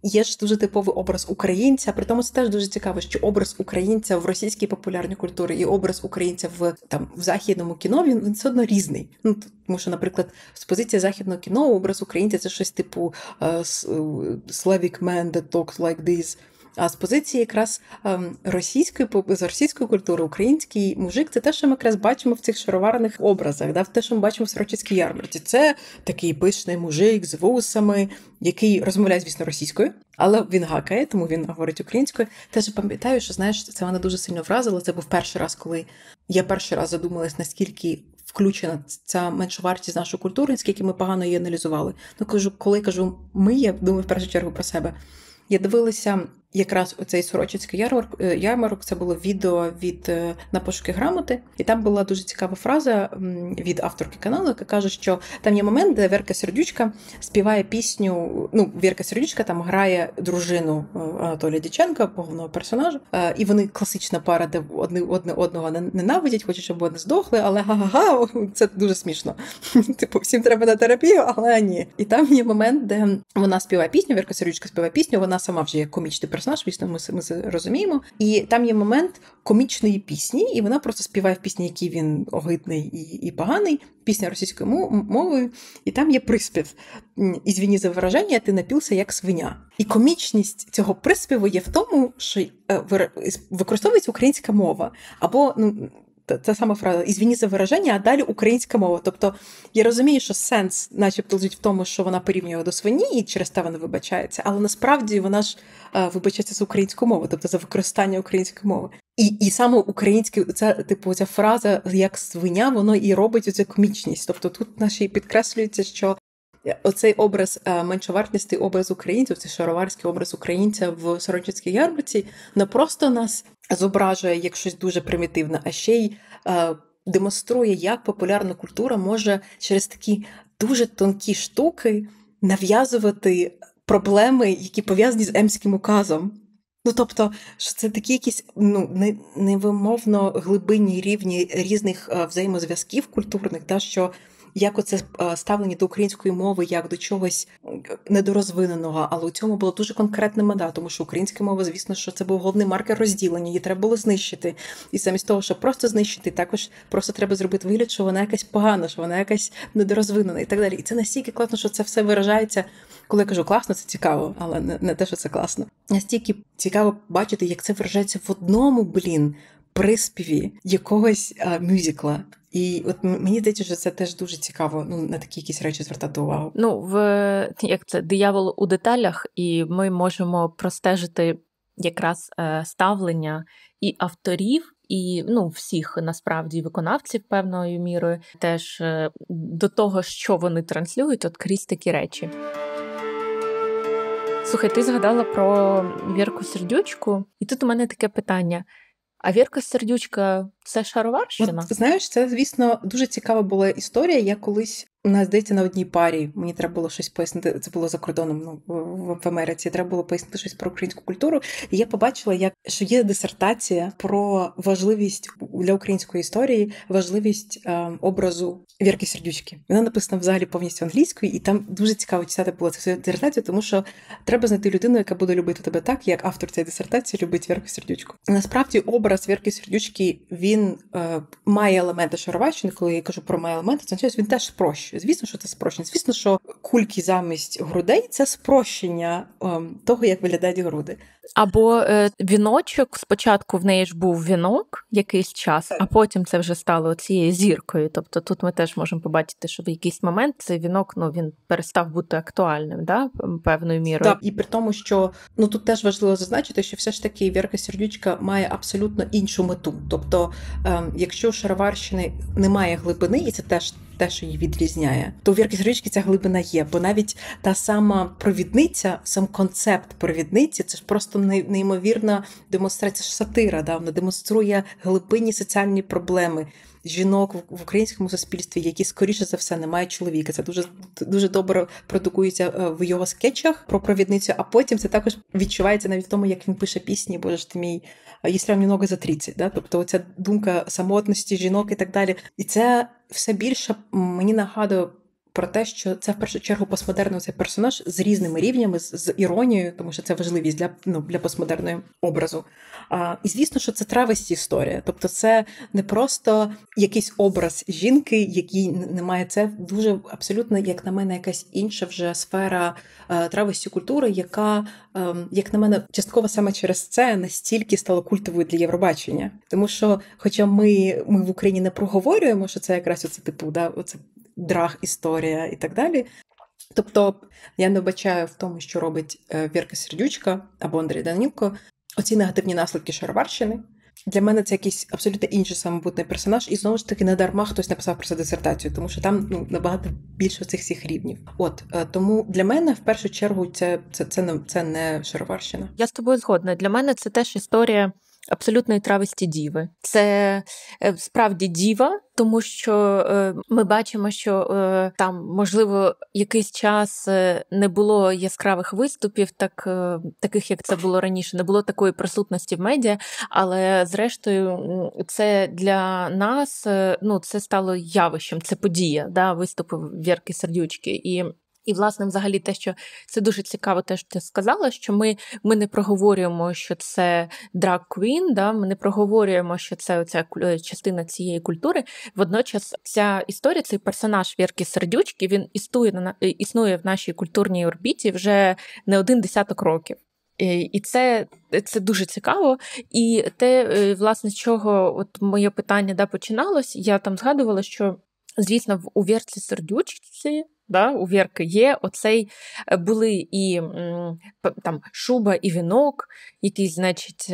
є ж дуже типовий образ українця, при тому це теж дуже цікаво, що образ українця в російській популярній культурі і образ українця в там в західному кіно, він, він все одно різний. Ну, тому що, наприклад, з позиції західного кіно образ українця – це щось типу uh, Slavic man that talks like this. А з позиції якраз російської, з російської культури український мужик – це те, що ми якраз бачимо в цих шароварних образах, да? В те, що ми бачимо в Сорочинській ярмарці. Це такий пишний мужик з вусами, який розмовляє, звісно, російською, але він гакає, тому він говорить українською. Теж пам'ятаю, що, знаєш, це мене дуже сильно вразило. Це був перший раз, коли я перший раз задумалась, наскільки включена ця меншовартість нашої культури, наскільки ми погано її аналізували. Ну, кажу, коли кажу «ми», я думаю в першу чергу про себе. Я дивилася якраз оцей Сорочинський ярмарок, ярмарок, це було відео від «На пошуки грамоти», і там була дуже цікава фраза від авторки каналу, яка каже, що там є момент, де Верка Сердючка співає пісню, ну, Верка Сердючка там грає дружину Анатолія Дяченка, головного персонажа, і вони класична пара, де одне, одне одного ненавидять, хочуть, щоб вони здохли, але га-га-га, це дуже смішно. Типу, всім треба на терапію, але ні. І там є момент, де вона співає пісню, Верка Сердючка співає пісню, вона сама вже є комічний персонаж, звісно, ми, ми це розуміємо. І там є момент комічної пісні, і вона просто співає в пісні, який він огидний і, і поганий, пісня російською мовою, і там є приспів. «Ізвіні за вираження, ти напівся як свиня». І комічність цього приспіву є в тому, що використовується українська мова. Або, ну, та сама фраза «Ізвіні за вираження», а далі українська мова. Тобто я розумію, що сенс начебто лежить в тому, що вона порівнює до свині, і через те вона вибачається, але насправді вона ж а, вибачається за українську мову, тобто за використання української мови. І, і саме українське, ця, типу, ця фраза як свиня, воно і робить оцю комічність. Тобто тут наші підкреслюється, що оцей образ, меншовартісний образ українців, цей шароварський образ українця в Сорочинській ярмарці не просто нас зображує як щось дуже примітивне, а ще й е, демонструє, як популярна культура може через такі дуже тонкі штуки нав'язувати проблеми, які пов'язані з Емським указом. Ну, тобто, що це такі якісь, ну, невимовно глибинні рівні різних е, взаємозв'язків культурних, да, що як оце ставлення до української мови, як до чогось недорозвиненого, але у цьому було дуже конкретна мета, тому що українська мова, звісно, що це був головний маркер розділення, її треба було знищити. І замість того, щоб просто знищити, також просто треба зробити вигляд, що вона якась погана, що вона якась недорозвинена і так далі. І це настільки класно, що це все виражається, коли я кажу класно, це цікаво, але не, не те, що це класно. Настільки цікаво бачити, як це виражається в одному, блін, приспіві якогось а, мюзикла. І от мені здається, що це теж дуже цікаво, ну, на такі якісь речі звертати увагу. Ну, в, як це, диявол у деталях, і ми можемо простежити якраз е, ставлення і авторів, і, ну, всіх, насправді, виконавців певною мірою, теж е, до того, що вони транслюють, от крізь такі речі. Слухай, ти згадала про Вірку Сердючку, і тут у мене таке питання. А Вірка Сердючка – це шароварщина? От, знаєш, це, звісно, дуже цікава була історія. Я колись, у нас, здається, на одній парі, мені треба було щось пояснити, це було за кордоном, ну, в, в Америці, треба було пояснити щось про українську культуру. І я побачила, як, що є дисертація про важливість для української історії, важливість е, образу Вірки Сердючки. Вона написана взагалі повністю англійською, і там дуже цікаво читати було цю дисертацію, тому що треба знайти людину, яка буде любити тебе так, як автор цієї дисертації любить Вірку Сердючку. Насправді, образ Вірки Сердючки, він е, має елементи шароварщини. Коли я кажу про має елементи, це означає, він теж спрощує. Звісно, що це спрощення. Звісно, що кульки замість грудей – це спрощення е, того, як виглядають груди. Або е, віночок, спочатку в неї ж був вінок якийсь час, а потім це вже стало цією зіркою. Тобто тут ми теж можемо побачити, що в якийсь момент цей вінок, ну, він перестав бути актуальним, да, певною мірою. Так, і при тому, що, ну, тут теж важливо зазначити, що все ж таки Вірка Сердючка має абсолютно іншу мету. Тобто, е, якщо у шароварщини немає глибини, і це теж те, що її відрізняє, то у Вірки Сердючки ця глибина є, бо навіть та сама провідниця, сам концепт провідниці, це ж просто неймовірна демонстрація, сатира, да? Вона демонструє глибинні соціальні проблеми жінок в українському суспільстві, які, скоріше за все, не мають чоловіка. Це дуже, дуже добре продукується в його скетчах про провідницю, а потім це також відчувається навіть в тому, як він пише пісні, боже ж ти мій, «Якщо мені много за тридцять», да? Тобто оця думка самотності жінок і так далі. І це все більше мені нагадує про те, що це в першу чергу постмодерний цей персонаж з різними рівнями, з, з іронією, тому що це важливість для, ну, для постмодерного образу. А, і звісно, що це травесті історія. Тобто це не просто якийсь образ жінки, який не має, це дуже абсолютно, як на мене, якась інша вже сфера е, травесті культури, яка, е, як на мене, частково саме через це настільки стала культовою для Євробачення. Тому що, хоча ми, ми в Україні не проговорюємо, що це якраз оце типу, да, оце драг-історія і так далі. Тобто я не вбачаю в тому, що робить Вірка Сердючка або Андрій Данілко, оці негативні наслідки Шароварщини. Для мене це якийсь абсолютно інший самобутний персонаж, і знову ж таки не дарма хтось написав про це дисертацію, тому що там ну, набагато більше цих всіх рівнів. От, тому для мене в першу чергу це, це, це, не, це не Шароварщина. Я з тобою згодна. Для мене це теж історія абсолютної травесті діви. Це справді діва, тому що е, ми бачимо, що е, там, можливо, якийсь час не було яскравих виступів, так, е, таких, як це було раніше, не було такої присутності в медіа, але, зрештою, це для нас, е, ну, це стало явищем, це подія, да, виступи Вірки Сердючки. І І, власне, взагалі те, що це дуже цікаво, те, що ти сказала, що ми, ми не проговорюємо, що це драг-квін, да? Ми не проговорюємо, що це оця частина цієї культури. Водночас ця історія, цей персонаж Вірки Сердючки, він існує, існує в нашій культурній орбіті вже не один десяток років. І це, це дуже цікаво. І те, власне, з чого от моє питання да, починалось, я там згадувала, що, звісно, у Вірці Сердючці, да, у Вірки є оцей, були і там шуба, і вінок, який, значить,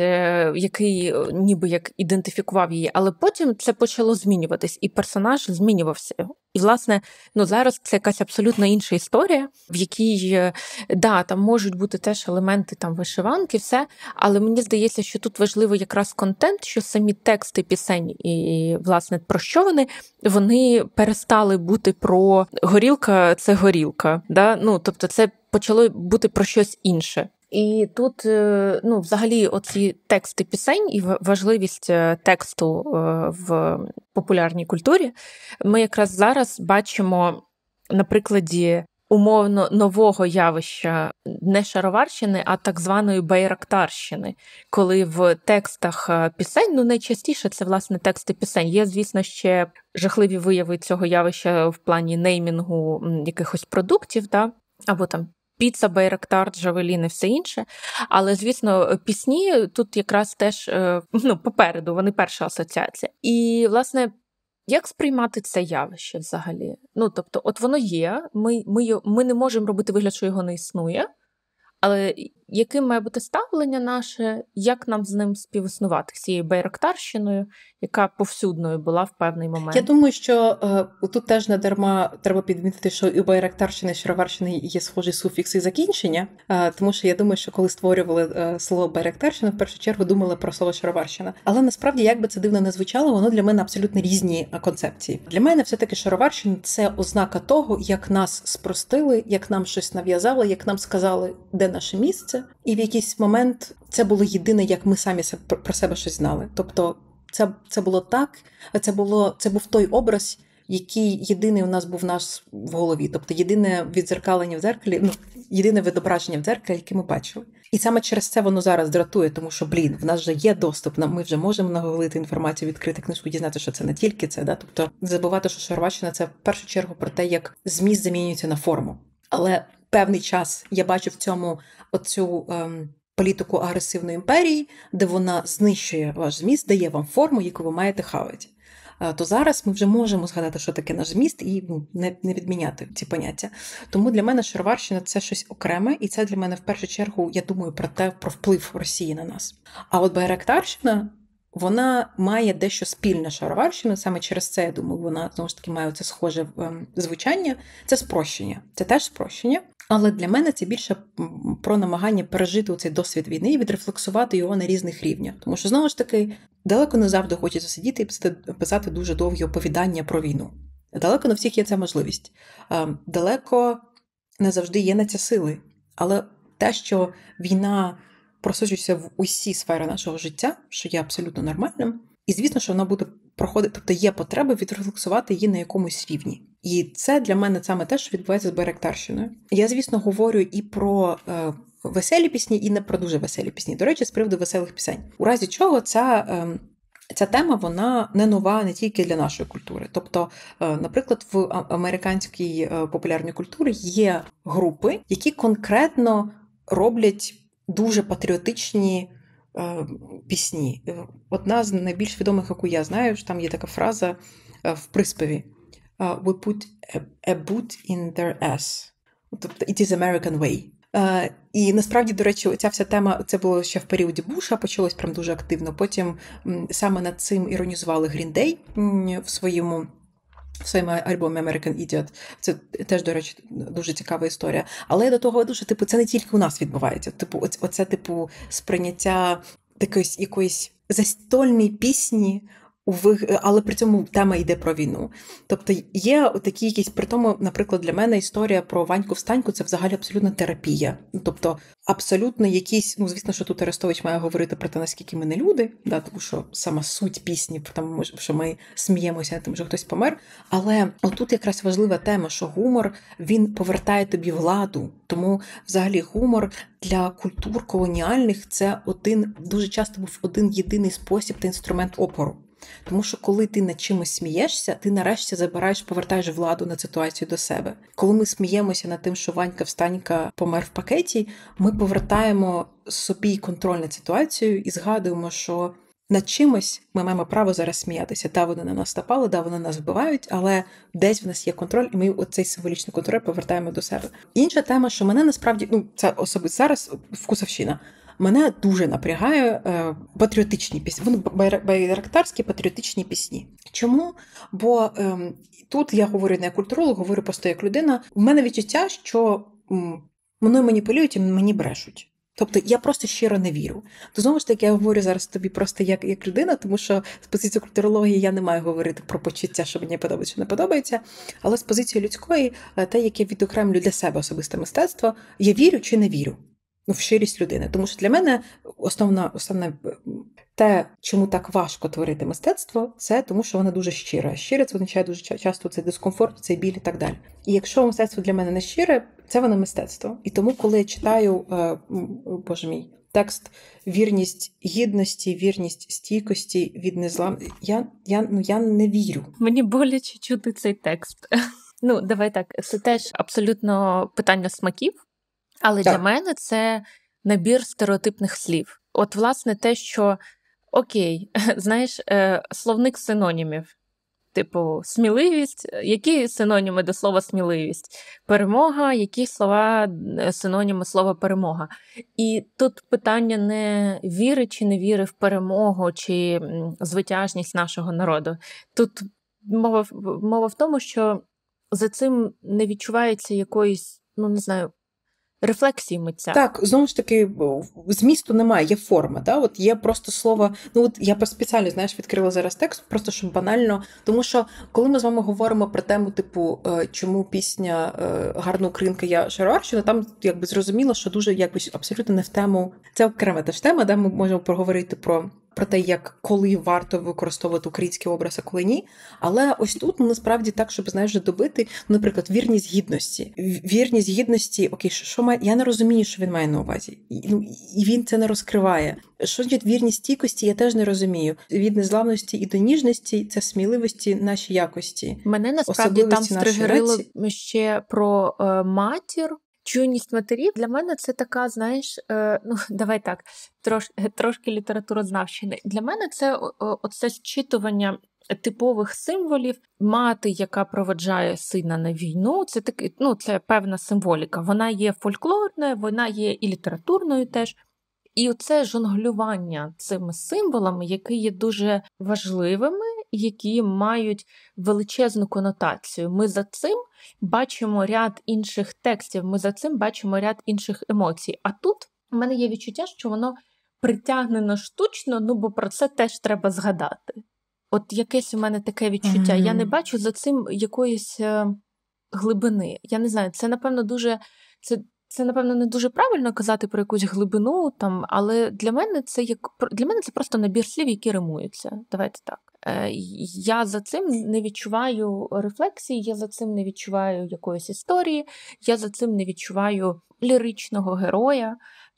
який ніби як ідентифікував її, але потім це почало змінюватись, і персонаж змінювався. І, власне, ну, зараз це якась абсолютно інша історія, в якій, да, там можуть бути теж елементи там вишиванки, все, але мені здається, що тут важливо якраз контент, що самі тексти пісень і, власне, про що вони, вони перестали бути про горілка – це горілка, да? Ну, тобто це почало бути про щось інше. І тут, ну, взагалі, оці тексти пісень і важливість тексту в популярній культурі ми якраз зараз бачимо на прикладі умовно нового явища не шароварщини, а так званої байрактарщини, коли в текстах пісень, ну найчастіше це, власне, тексти пісень. Є, звісно, ще жахливі вияви цього явища в плані неймінгу якихось продуктів, да? Або там піца, байрактар, джавелін і все інше. Але, звісно, пісні тут якраз теж, ну, попереду, вони перша асоціація. І, власне, як сприймати це явище взагалі? Ну, тобто, от воно є, ми, ми, ми не можемо робити вигляд, що його не існує, але яким має бути ставлення наше, як нам з ним співіснувати, з цією байрактарщиною, яка повсюдною була в певний момент? Я думаю, що е, тут теж не дарма треба підмітити, що і у байрактарщини, і шароварщини є схожі суфікси і закінчення, е, тому що я думаю, що коли створювали е, слово байрактарщина, в першу чергу думали про слово шароварщина. Але насправді, як би це дивно не звучало, воно для мене абсолютно різні концепції. Для мене все-таки шароварщина – це ознака того, як нас спростили, як нам щось нав'язали, як нам сказали, де наше місце. І в якийсь момент це було єдине, як ми самі про себе щось знали. Тобто це, це було так, це, було, це був той образ, який єдиний у нас був наш в голові. Тобто єдине відзеркалення в дзеркалі, ну, єдине відображення в дзеркалі, яке ми бачили. І саме через це воно зараз дратує, тому що, блін, в нас вже є доступ, ми вже можемо нагуглити інформацію, відкрити книжку, дізнати, що це не тільки це. Да? Тобто забувати, що шароварщина – це в першу чергу про те, як зміст замінюється на форму. Але певний час я бачу в цьому оцю ем, політику агресивної імперії, де вона знищує ваш зміст, дає вам форму, яку ви маєте хавати. Е, то зараз ми вже можемо згадати, що таке наш зміст, і ну, не, не відміняти ці поняття. Тому для мене шароварщина – це щось окреме, і це для мене в першу чергу, я думаю, про те, про вплив Росії на нас. А от байрактарщина, вона має дещо спільне з шароварщиною, саме через це, я думаю, вона, знову ж таки, має це схоже ем, звучання. Це спрощення. Це теж спрощення. Але для мене це більше про намагання пережити цей досвід війни і відрефлексувати його на різних рівнях. Тому що, знову ж таки, далеко не завжди хочеться сидіти і писати дуже довгі оповідання про війну. Далеко не всіх є ця можливість. Далеко не завжди є на це сили. Але те, що війна просочується в усі сфери нашого життя, що є абсолютно нормальним. І, звісно, що вона буде проходити, тобто є потреба відрефлексувати її на якомусь рівні. І це для мене саме те, що відбувається з байрактарщиною. Я, звісно, говорю і про е, веселі пісні, і не про дуже веселі пісні. До речі, з приводу веселих пісень. У разі чого ця, е, ця тема, вона не нова не тільки для нашої культури. Тобто, е, наприклад, в американській е, популярній культурі є групи, які конкретно роблять дуже патріотичні пісні. Одна з найбільш відомих, яку я знаю, що там є така фраза в приспіві We put a boot in their ass. Тобто it is American way. І насправді, до речі, ця вся тема, це було ще в періоді Буша, почалось прям дуже активно. Потім саме над цим іронізували Green Day в своєму в своєму альбомі American Idiot. Це теж, до речі, дуже цікава історія. Але я до того веду, що типу, це не тільки у нас відбувається. Типу, оце, типу, сприйняття такої якоїсь застольної пісні, але при цьому тема йде про війну. Тобто є такі якісь, при тому, наприклад, для мене історія про Ваньку-Встаньку – це взагалі абсолютно терапія. Тобто абсолютно якісь, ну, звісно, що тут Арестович має говорити про те, наскільки ми не люди, да, тому що сама суть пісні, про тому, що ми сміємося над тим, що хтось помер. Але отут якраз важлива тема, що гумор, він повертає тобі владу. Тому взагалі гумор для культур колоніальних – це один, дуже часто був один єдиний спосіб та інструмент опору. Тому що коли ти над чимось смієшся, ти нарешті забираєш, повертаєш владу над ситуацією до себе. Коли ми сміємося над тим, що Ванька-Встанька помер в пакеті, ми повертаємо собі контроль над ситуацією і згадуємо, що над чимось ми маємо право зараз сміятися. Да, вони на нас напали, да, вони нас вбивають, але десь в нас є контроль, і ми оцей символічний контроль повертаємо до себе. Інша тема, що мене насправді, ну, це особисто зараз вкусовщина, мене дуже напрягає е, патріотичні пісні. Вони байрактарські патріотичні пісні. Чому? Бо е, тут я говорю не як культуролог, говорю просто як людина. У мене відчуття, що м, мною маніпулюють і мені брешуть. Тобто я просто щиро не вірю. То знову ж таки, я говорю зараз тобі просто як, як людина, тому що з позиції культурології я не маю говорити про почуття, що мені подобається, що не подобається. Але з позиції людської, те, яке відокремлю для себе особисте мистецтво, я вірю чи не вірю. Ну, в щирість людини. Тому що для мене основна, основне те, чому так важко творити мистецтво, це тому, що воно дуже щире. Щире – це означає дуже часто цей дискомфорт, цей біль і так далі. І якщо мистецтво для мене не щире, це воно мистецтво. І тому, коли я читаю, е, боже мій, текст «Вірність гідності, вірність стійкості від незлам», я, я, ну, я не вірю. Мені боляче чути цей текст. Ну, давай так, це теж абсолютно питання смаків. Але так. Для мене це набір стереотипних слів. От, власне, те, що, окей, знаєш, словник синонімів. Типу, сміливість. Які синоніми до слова сміливість? Перемога. Які слова, синоніми слова перемога? І тут питання не віри чи не віри в перемогу, чи звитяжність нашого народу. Тут мова, мова в тому, що за цим не відчувається якоїсь, ну, не знаю, рефлексії митця. Так, знову ж таки, змісту немає, є форма, да? От є просто слово, ну от я спеціально, знаєш, відкрила зараз текст, просто щоб банально, тому що коли ми з вами говоримо про тему, типу, чому пісня «Гарна українка, я Шароварщина», там якби зрозуміло, що дуже якби абсолютно не в тему, це окрема теж тема, де ми можемо поговорити про про те, як коли варто використовувати український образ, а коли ні. Але ось тут, ну, насправді так, щоб, знаєш, добити, ну, наприклад, вірність гідності. Вірність гідності, окей, що має, я не розумію, що він має на увазі. І, ну, і він це не розкриває. Що значить вірність стійкості, я теж не розумію. Від незламності і до ніжності – це сміливості наші якості. Мене, насправді, там стригерило ще про е, матір. Чуйність матерів для мене це така, знаєш, е, ну, давай так, трош, трошки літературознавщини. Для мене це о, оце зчитування типових символів. Мати, яка проводжає сина на війну, це таки, ну, це певна символіка. Вона є фольклорною, вона є і літературною теж. І оце жонглювання цими символами, які є дуже важливими, які мають величезну конотацію. Ми за цим бачимо ряд інших текстів, ми за цим бачимо ряд інших емоцій. А тут у мене є відчуття, що воно притягнено штучно, ну бо про це теж треба згадати. От якесь у мене таке відчуття. Mm-hmm. Я не бачу за цим якоїсь е, глибини. Я не знаю, це, напевно, дуже... Це Це, напевно, не дуже правильно казати про якусь глибину, там, але для мене це як для мене це просто набір слів, які римуються. Давайте так. Е, я за цим не відчуваю рефлексії, я за цим не відчуваю якоїсь історії, я за цим не відчуваю ліричного героя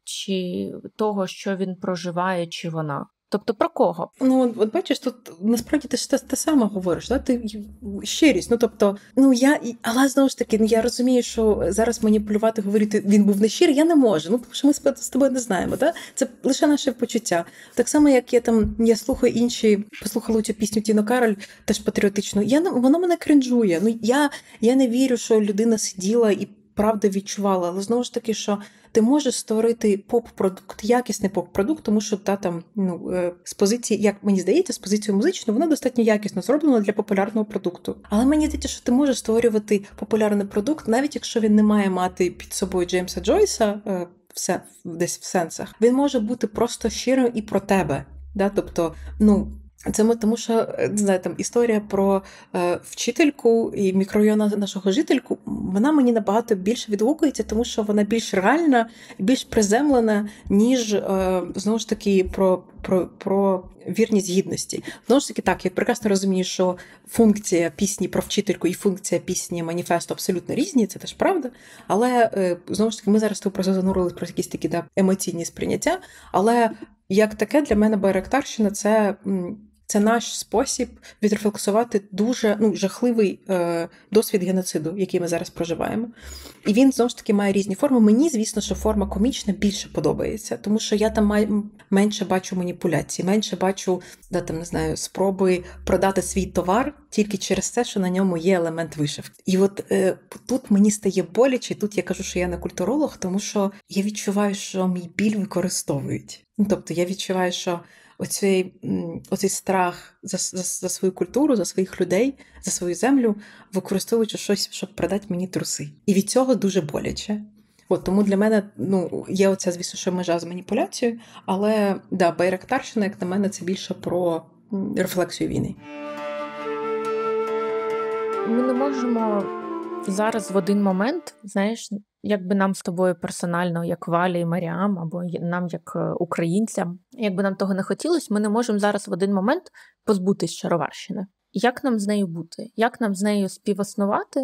чи того, що він проживає, чи вона. Тобто про кого? Ну, от бачиш, тут насправді ти ж те, те саме говориш, да? Ти щирість. Ну, тобто, ну я, але знову ж таки, ну я розумію, що зараз маніпулювати, говорити, він був не щирий, я не можу. Ну, тому що ми з тобою не знаємо, да? Це лише наше почуття. Так само, як я там, я слухаю інші, послухала цю пісню Тіно Кароль, теж патріотичну, я, вона мене кринжує. Ну, я, я не вірю, що людина сиділа і правда відчувала, але знову ж таки, що ти можеш створити поп-продукт, якісний поп-продукт, тому що та там, ну, з позиції, як мені здається, з позиції музичної, вона достатньо якісно зроблена для популярного продукту. Але мені здається, що ти можеш створювати популярний продукт, навіть якщо він не має мати під собою Джеймса Джойса, все, десь в сенсах. Він може бути просто щирим і про тебе. Да? Тобто, ну, це ми, тому що, не знаю, там історія про е, вчительку і мікрорайону нашого жительку, вона мені набагато більше відгукується, тому що вона більш реальна, більш приземлена, ніж, е, знову ж таки, про, про, про вірність гідності. Знову ж таки, так, я прекрасно розумію, що функція пісні про вчительку і функція пісні маніфесту абсолютно різні, це теж правда, але, е, знову ж таки, ми зараз тут просто занурились про якісь такі, да, емоційні сприйняття, але як таке для мене байрактарщина – це... Це наш спосіб відрефлексувати дуже, ну, жахливий е, досвід геноциду, який ми зараз проживаємо. І він, знову ж таки, має різні форми. Мені, звісно, що форма комічна більше подобається, тому що я там маю, менше бачу маніпуляцій, менше бачу, да, там, не знаю, спроби продати свій товар тільки через те, що на ньому є елемент вишивки. І от е, тут мені стає боляче, і тут я кажу, що я не культуролог, тому що я відчуваю, що мій біль використовують. Ну, тобто я відчуваю, що Оцей, оцей страх за, за, за свою культуру, за своїх людей, за свою землю, використовуючи щось, щоб продати мені труси. І від цього дуже боляче. От, тому для мене, ну, є оця, звісно, що межа з маніпуляцією, але, да, байрактарщина, як на мене, це більше про рефлексію війни. Ми не можемо зараз в один момент, знаєш, якби нам з тобою персонально, як Валі і Маріам, або нам, як українцям, якби нам того не хотілося, ми не можемо зараз в один момент позбутись шароварщини. Як нам з нею бути? Як нам з нею співіснувати?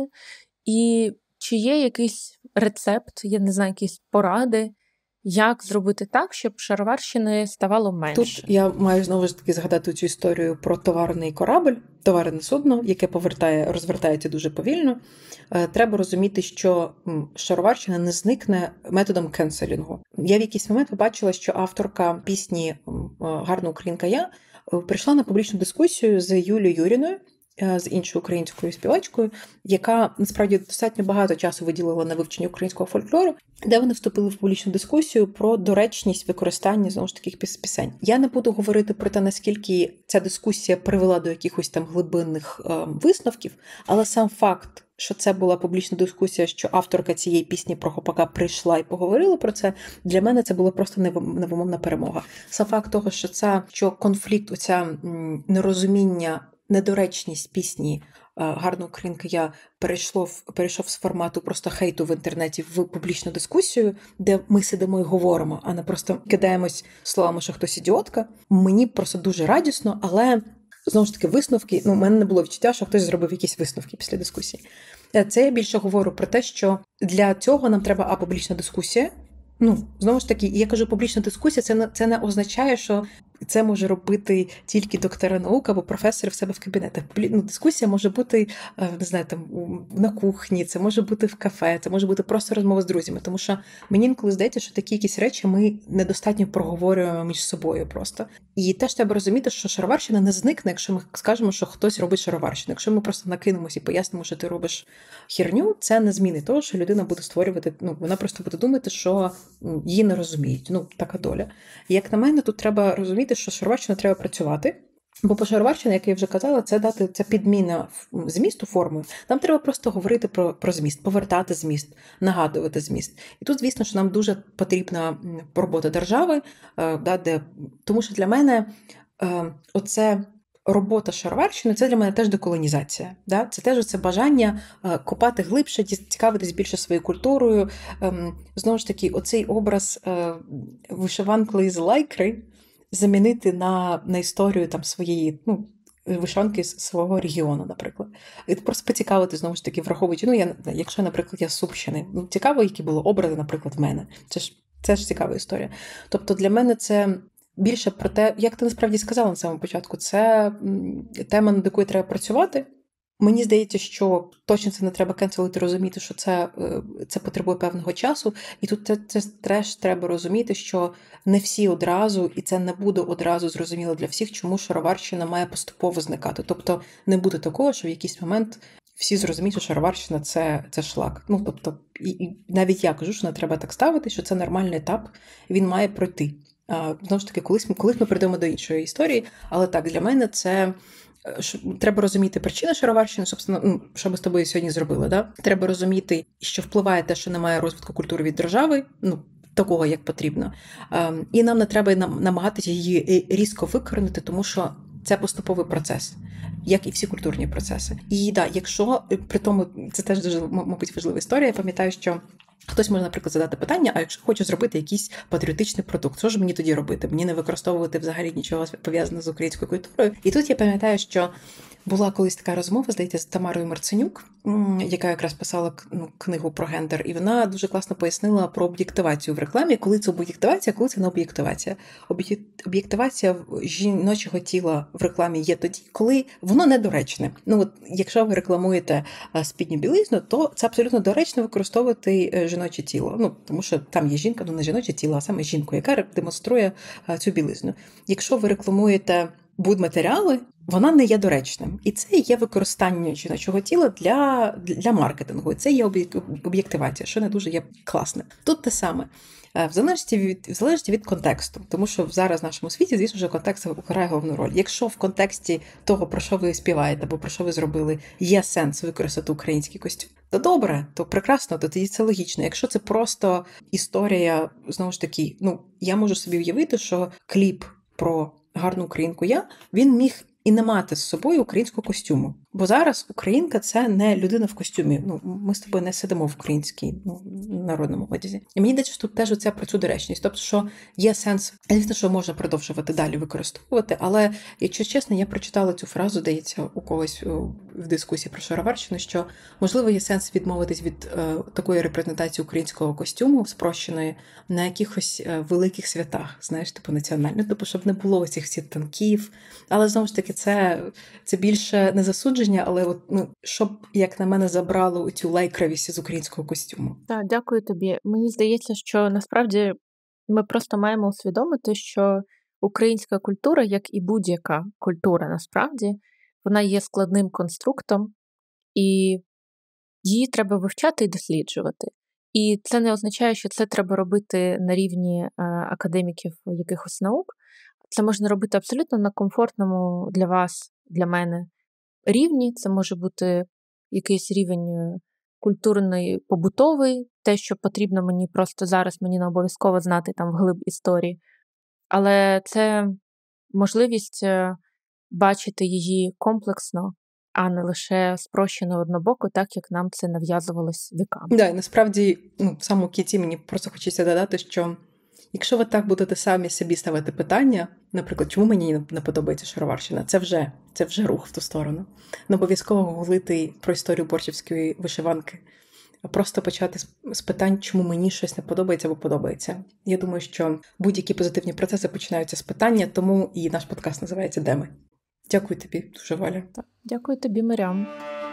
І чи є якийсь рецепт, я не знаю, якісь поради, як зробити так, щоб шароварщини ставало менше? Тут я маю знову ж таки згадати цю історію про товарний корабль, товарне судно, яке повертає, розвертається дуже повільно. Треба розуміти, що шароварщина не зникне методом кенселінгу. Я в якийсь момент побачила, що авторка пісні «Гарна українка я» прийшла на публічну дискусію з Юлією Юріною, з іншою українською співачкою, яка, насправді, достатньо багато часу виділила на вивчення українського фольклору, де вони вступили в публічну дискусію про доречність використання, знову ж таких пісень. Я не буду говорити про те, наскільки ця дискусія привела до якихось там глибинних е, висновків, але сам факт, що це була публічна дискусія, що авторка цієї пісні про Гопака прийшла і поговорила про це, для мене це була просто невимовна перемога. Сам факт того, що це, що конфлікт, оця нерозуміння, недоречність пісні «Гарна українка я» перейшло, перейшов з формату просто хейту в інтернеті в публічну дискусію, де ми сидимо і говоримо, а не просто кидаємось словами, що хтось ідіотка. Мені просто дуже радісно, але, знову ж таки, висновки, ну, у мене не було відчуття, що хтось зробив якісь висновки після дискусії. Це я більше говорю про те, що для цього нам треба а публічна дискусія. Ну, знову ж таки, я кажу, публічна дискусія, це не, це не означає, що це може робити тільки доктори наук або професори в себе в кабінетах. Ну, дискусія може бути, не знаю, там, на кухні, це може бути в кафе, це може бути просто розмова з друзями. Тому що мені інколи здається, що такі якісь речі ми недостатньо проговорюємо між собою просто. І теж треба розуміти, що шароварщина не зникне, якщо ми скажемо, що хтось робить шароварщину. Якщо ми просто накинемось і пояснимо, що ти робиш херню, це не змінить того, що людина буде створювати, ну, вона просто буде думати, що її не розуміють. Ну, така доля. І як на мене, тут треба розуміти, що шароварщина треба працювати, бо по шароварщині, як я вже казала, це дати це підміна змісту формою. Нам треба просто говорити про, про зміст, повертати зміст, нагадувати зміст. І тут, звісно, що нам дуже потрібна робота держави, да, де, тому що для мене оце робота шароварщиною – це для мене теж деколонізація. Да? Це теж це бажання копати глибше, цікавитись більше своєю культурою. Знову ж таки, оцей образ вишиванки з лайкри замінити на, на історію там, своєї, ну, вишиванки з свого регіону, наприклад. І просто поцікавити, знову ж таки, враховуючи, ну, я, якщо, наприклад, я з Сумщини, ну, цікаво, які були образи, наприклад, в мене. Це ж, це ж цікава історія. Тобто для мене це більше про те, як ти насправді сказала на самому початку, це тема, над якою треба працювати. Мені здається, що точно це не треба кенселити, розуміти, що це, це потребує певного часу. І тут це, це теж треба розуміти, що не всі одразу, і це не буде одразу зрозуміло для всіх, чому шароварщина має поступово зникати. Тобто не буде такого, що в якийсь момент всі зрозуміють, що шароварщина – це, це шлак. Ну, тобто, і, і навіть я кажу, що не треба так ставити, що це нормальний етап, він має пройти. А, знову ж таки, колись ми, колись ми прийдемо до іншої історії, але так, для мене це... Треба розуміти причини шароварщини, собственно, ну, що ми з тобою сьогодні зробили. Да? Треба розуміти, що впливає те, що немає розвитку культури від держави, ну, такого, як потрібно. І нам не треба намагатися її різко викоренити, тому що це поступовий процес, як і всі культурні процеси. І да, якщо, при тому, це теж дуже, мабуть, важлива історія, я пам'ятаю, що хтось може, наприклад, задати питання, а якщо хочу зробити якийсь патріотичний продукт, що ж мені тоді робити? Мені не використовувати взагалі нічого пов'язане з українською культурою. І тут я пам'ятаю, що була колись така розмова, здається, з Тамарою Марценюк, яка якраз писала ну, книгу про гендер, і вона дуже класно пояснила про об'єктивацію в рекламі, коли це об'єктивація, коли це не об'єктивація. Об'єктивація жіночого тіла в рекламі є тоді, коли воно недоречне. Ну, от, якщо ви рекламуєте спідню білизну, то це абсолютно доречно використовувати жіноче тіло. Ну, тому що там є жінка, ну не жіноче тіло, а саме жінку, яка демонструє цю білизну. Якщо ви рекламуєте будматеріали, вона не є доречним. І це є використання жіночого тіла для, для маркетингу. І це є об'єктивація, що не дуже є класне. Тут те саме. В залежності від, в залежності від контексту. Тому що зараз в нашому світі, звісно, вже контекст грає головну роль. Якщо в контексті того, про що ви співаєте, або про що ви зробили, є сенс використати український костюм, то добре, то прекрасно, то тоді це логічно. Якщо це просто історія, знову ж таки, ну, я можу собі уявити, що кліп про гарну українку я, він міг і не мати з собою українського костюму. Бо зараз українка – це не людина в костюмі. Ну, ми з тобою не сидимо в українській ну, народному одязі. І мені здається, що тут теж оця про цю доречність. Тобто, що є сенс, звісно, що можна продовжувати далі використовувати, але, якщо чесно, я прочитала цю фразу, здається, у когось в дискусії про шароварщину, що, можливо, є сенс відмовитись від е, такої репрезентації українського костюму, спрощеної, на якихось е, великих святах, знаєш, типу національних, тобто, щоб не було цих всіх танків. Але, знову ж таки, це, це більше не засудження, але от, ну, щоб, як на мене, забрало цю лайкравість з українського костюму. Так, дякую тобі. Мені здається, що насправді ми просто маємо усвідомити, що українська культура, як і будь-яка культура насправді, вона є складним конструктом, і її треба вивчати і досліджувати. І це не означає, що це треба робити на рівні е, академіків якихось наук. Це можна робити абсолютно на комфортному для вас, для мене рівні. Це може бути якийсь рівень культурний, побутовий, те, що потрібно мені просто зараз, мені не обов'язково знати там вглиб історії. Але це можливість бачити її комплексно, а не лише спрощено однобоко, так, як нам це нав'язувалось віками. Да, і насправді, ну, в самому кінці мені просто хочеться додати, що якщо ви так будете самі собі ставити питання, наприклад, чому мені не подобається шароварщина, це вже, це вже рух в ту сторону. Не обов'язково гуглити про історію борщівської вишиванки, а просто почати з питань, чому мені щось не подобається або подобається. Я думаю, що будь-які позитивні процеси починаються з питання, тому і наш подкаст називається «Де ми?». Дякую тобі дуже, Валя. Дякую тобі, Марям.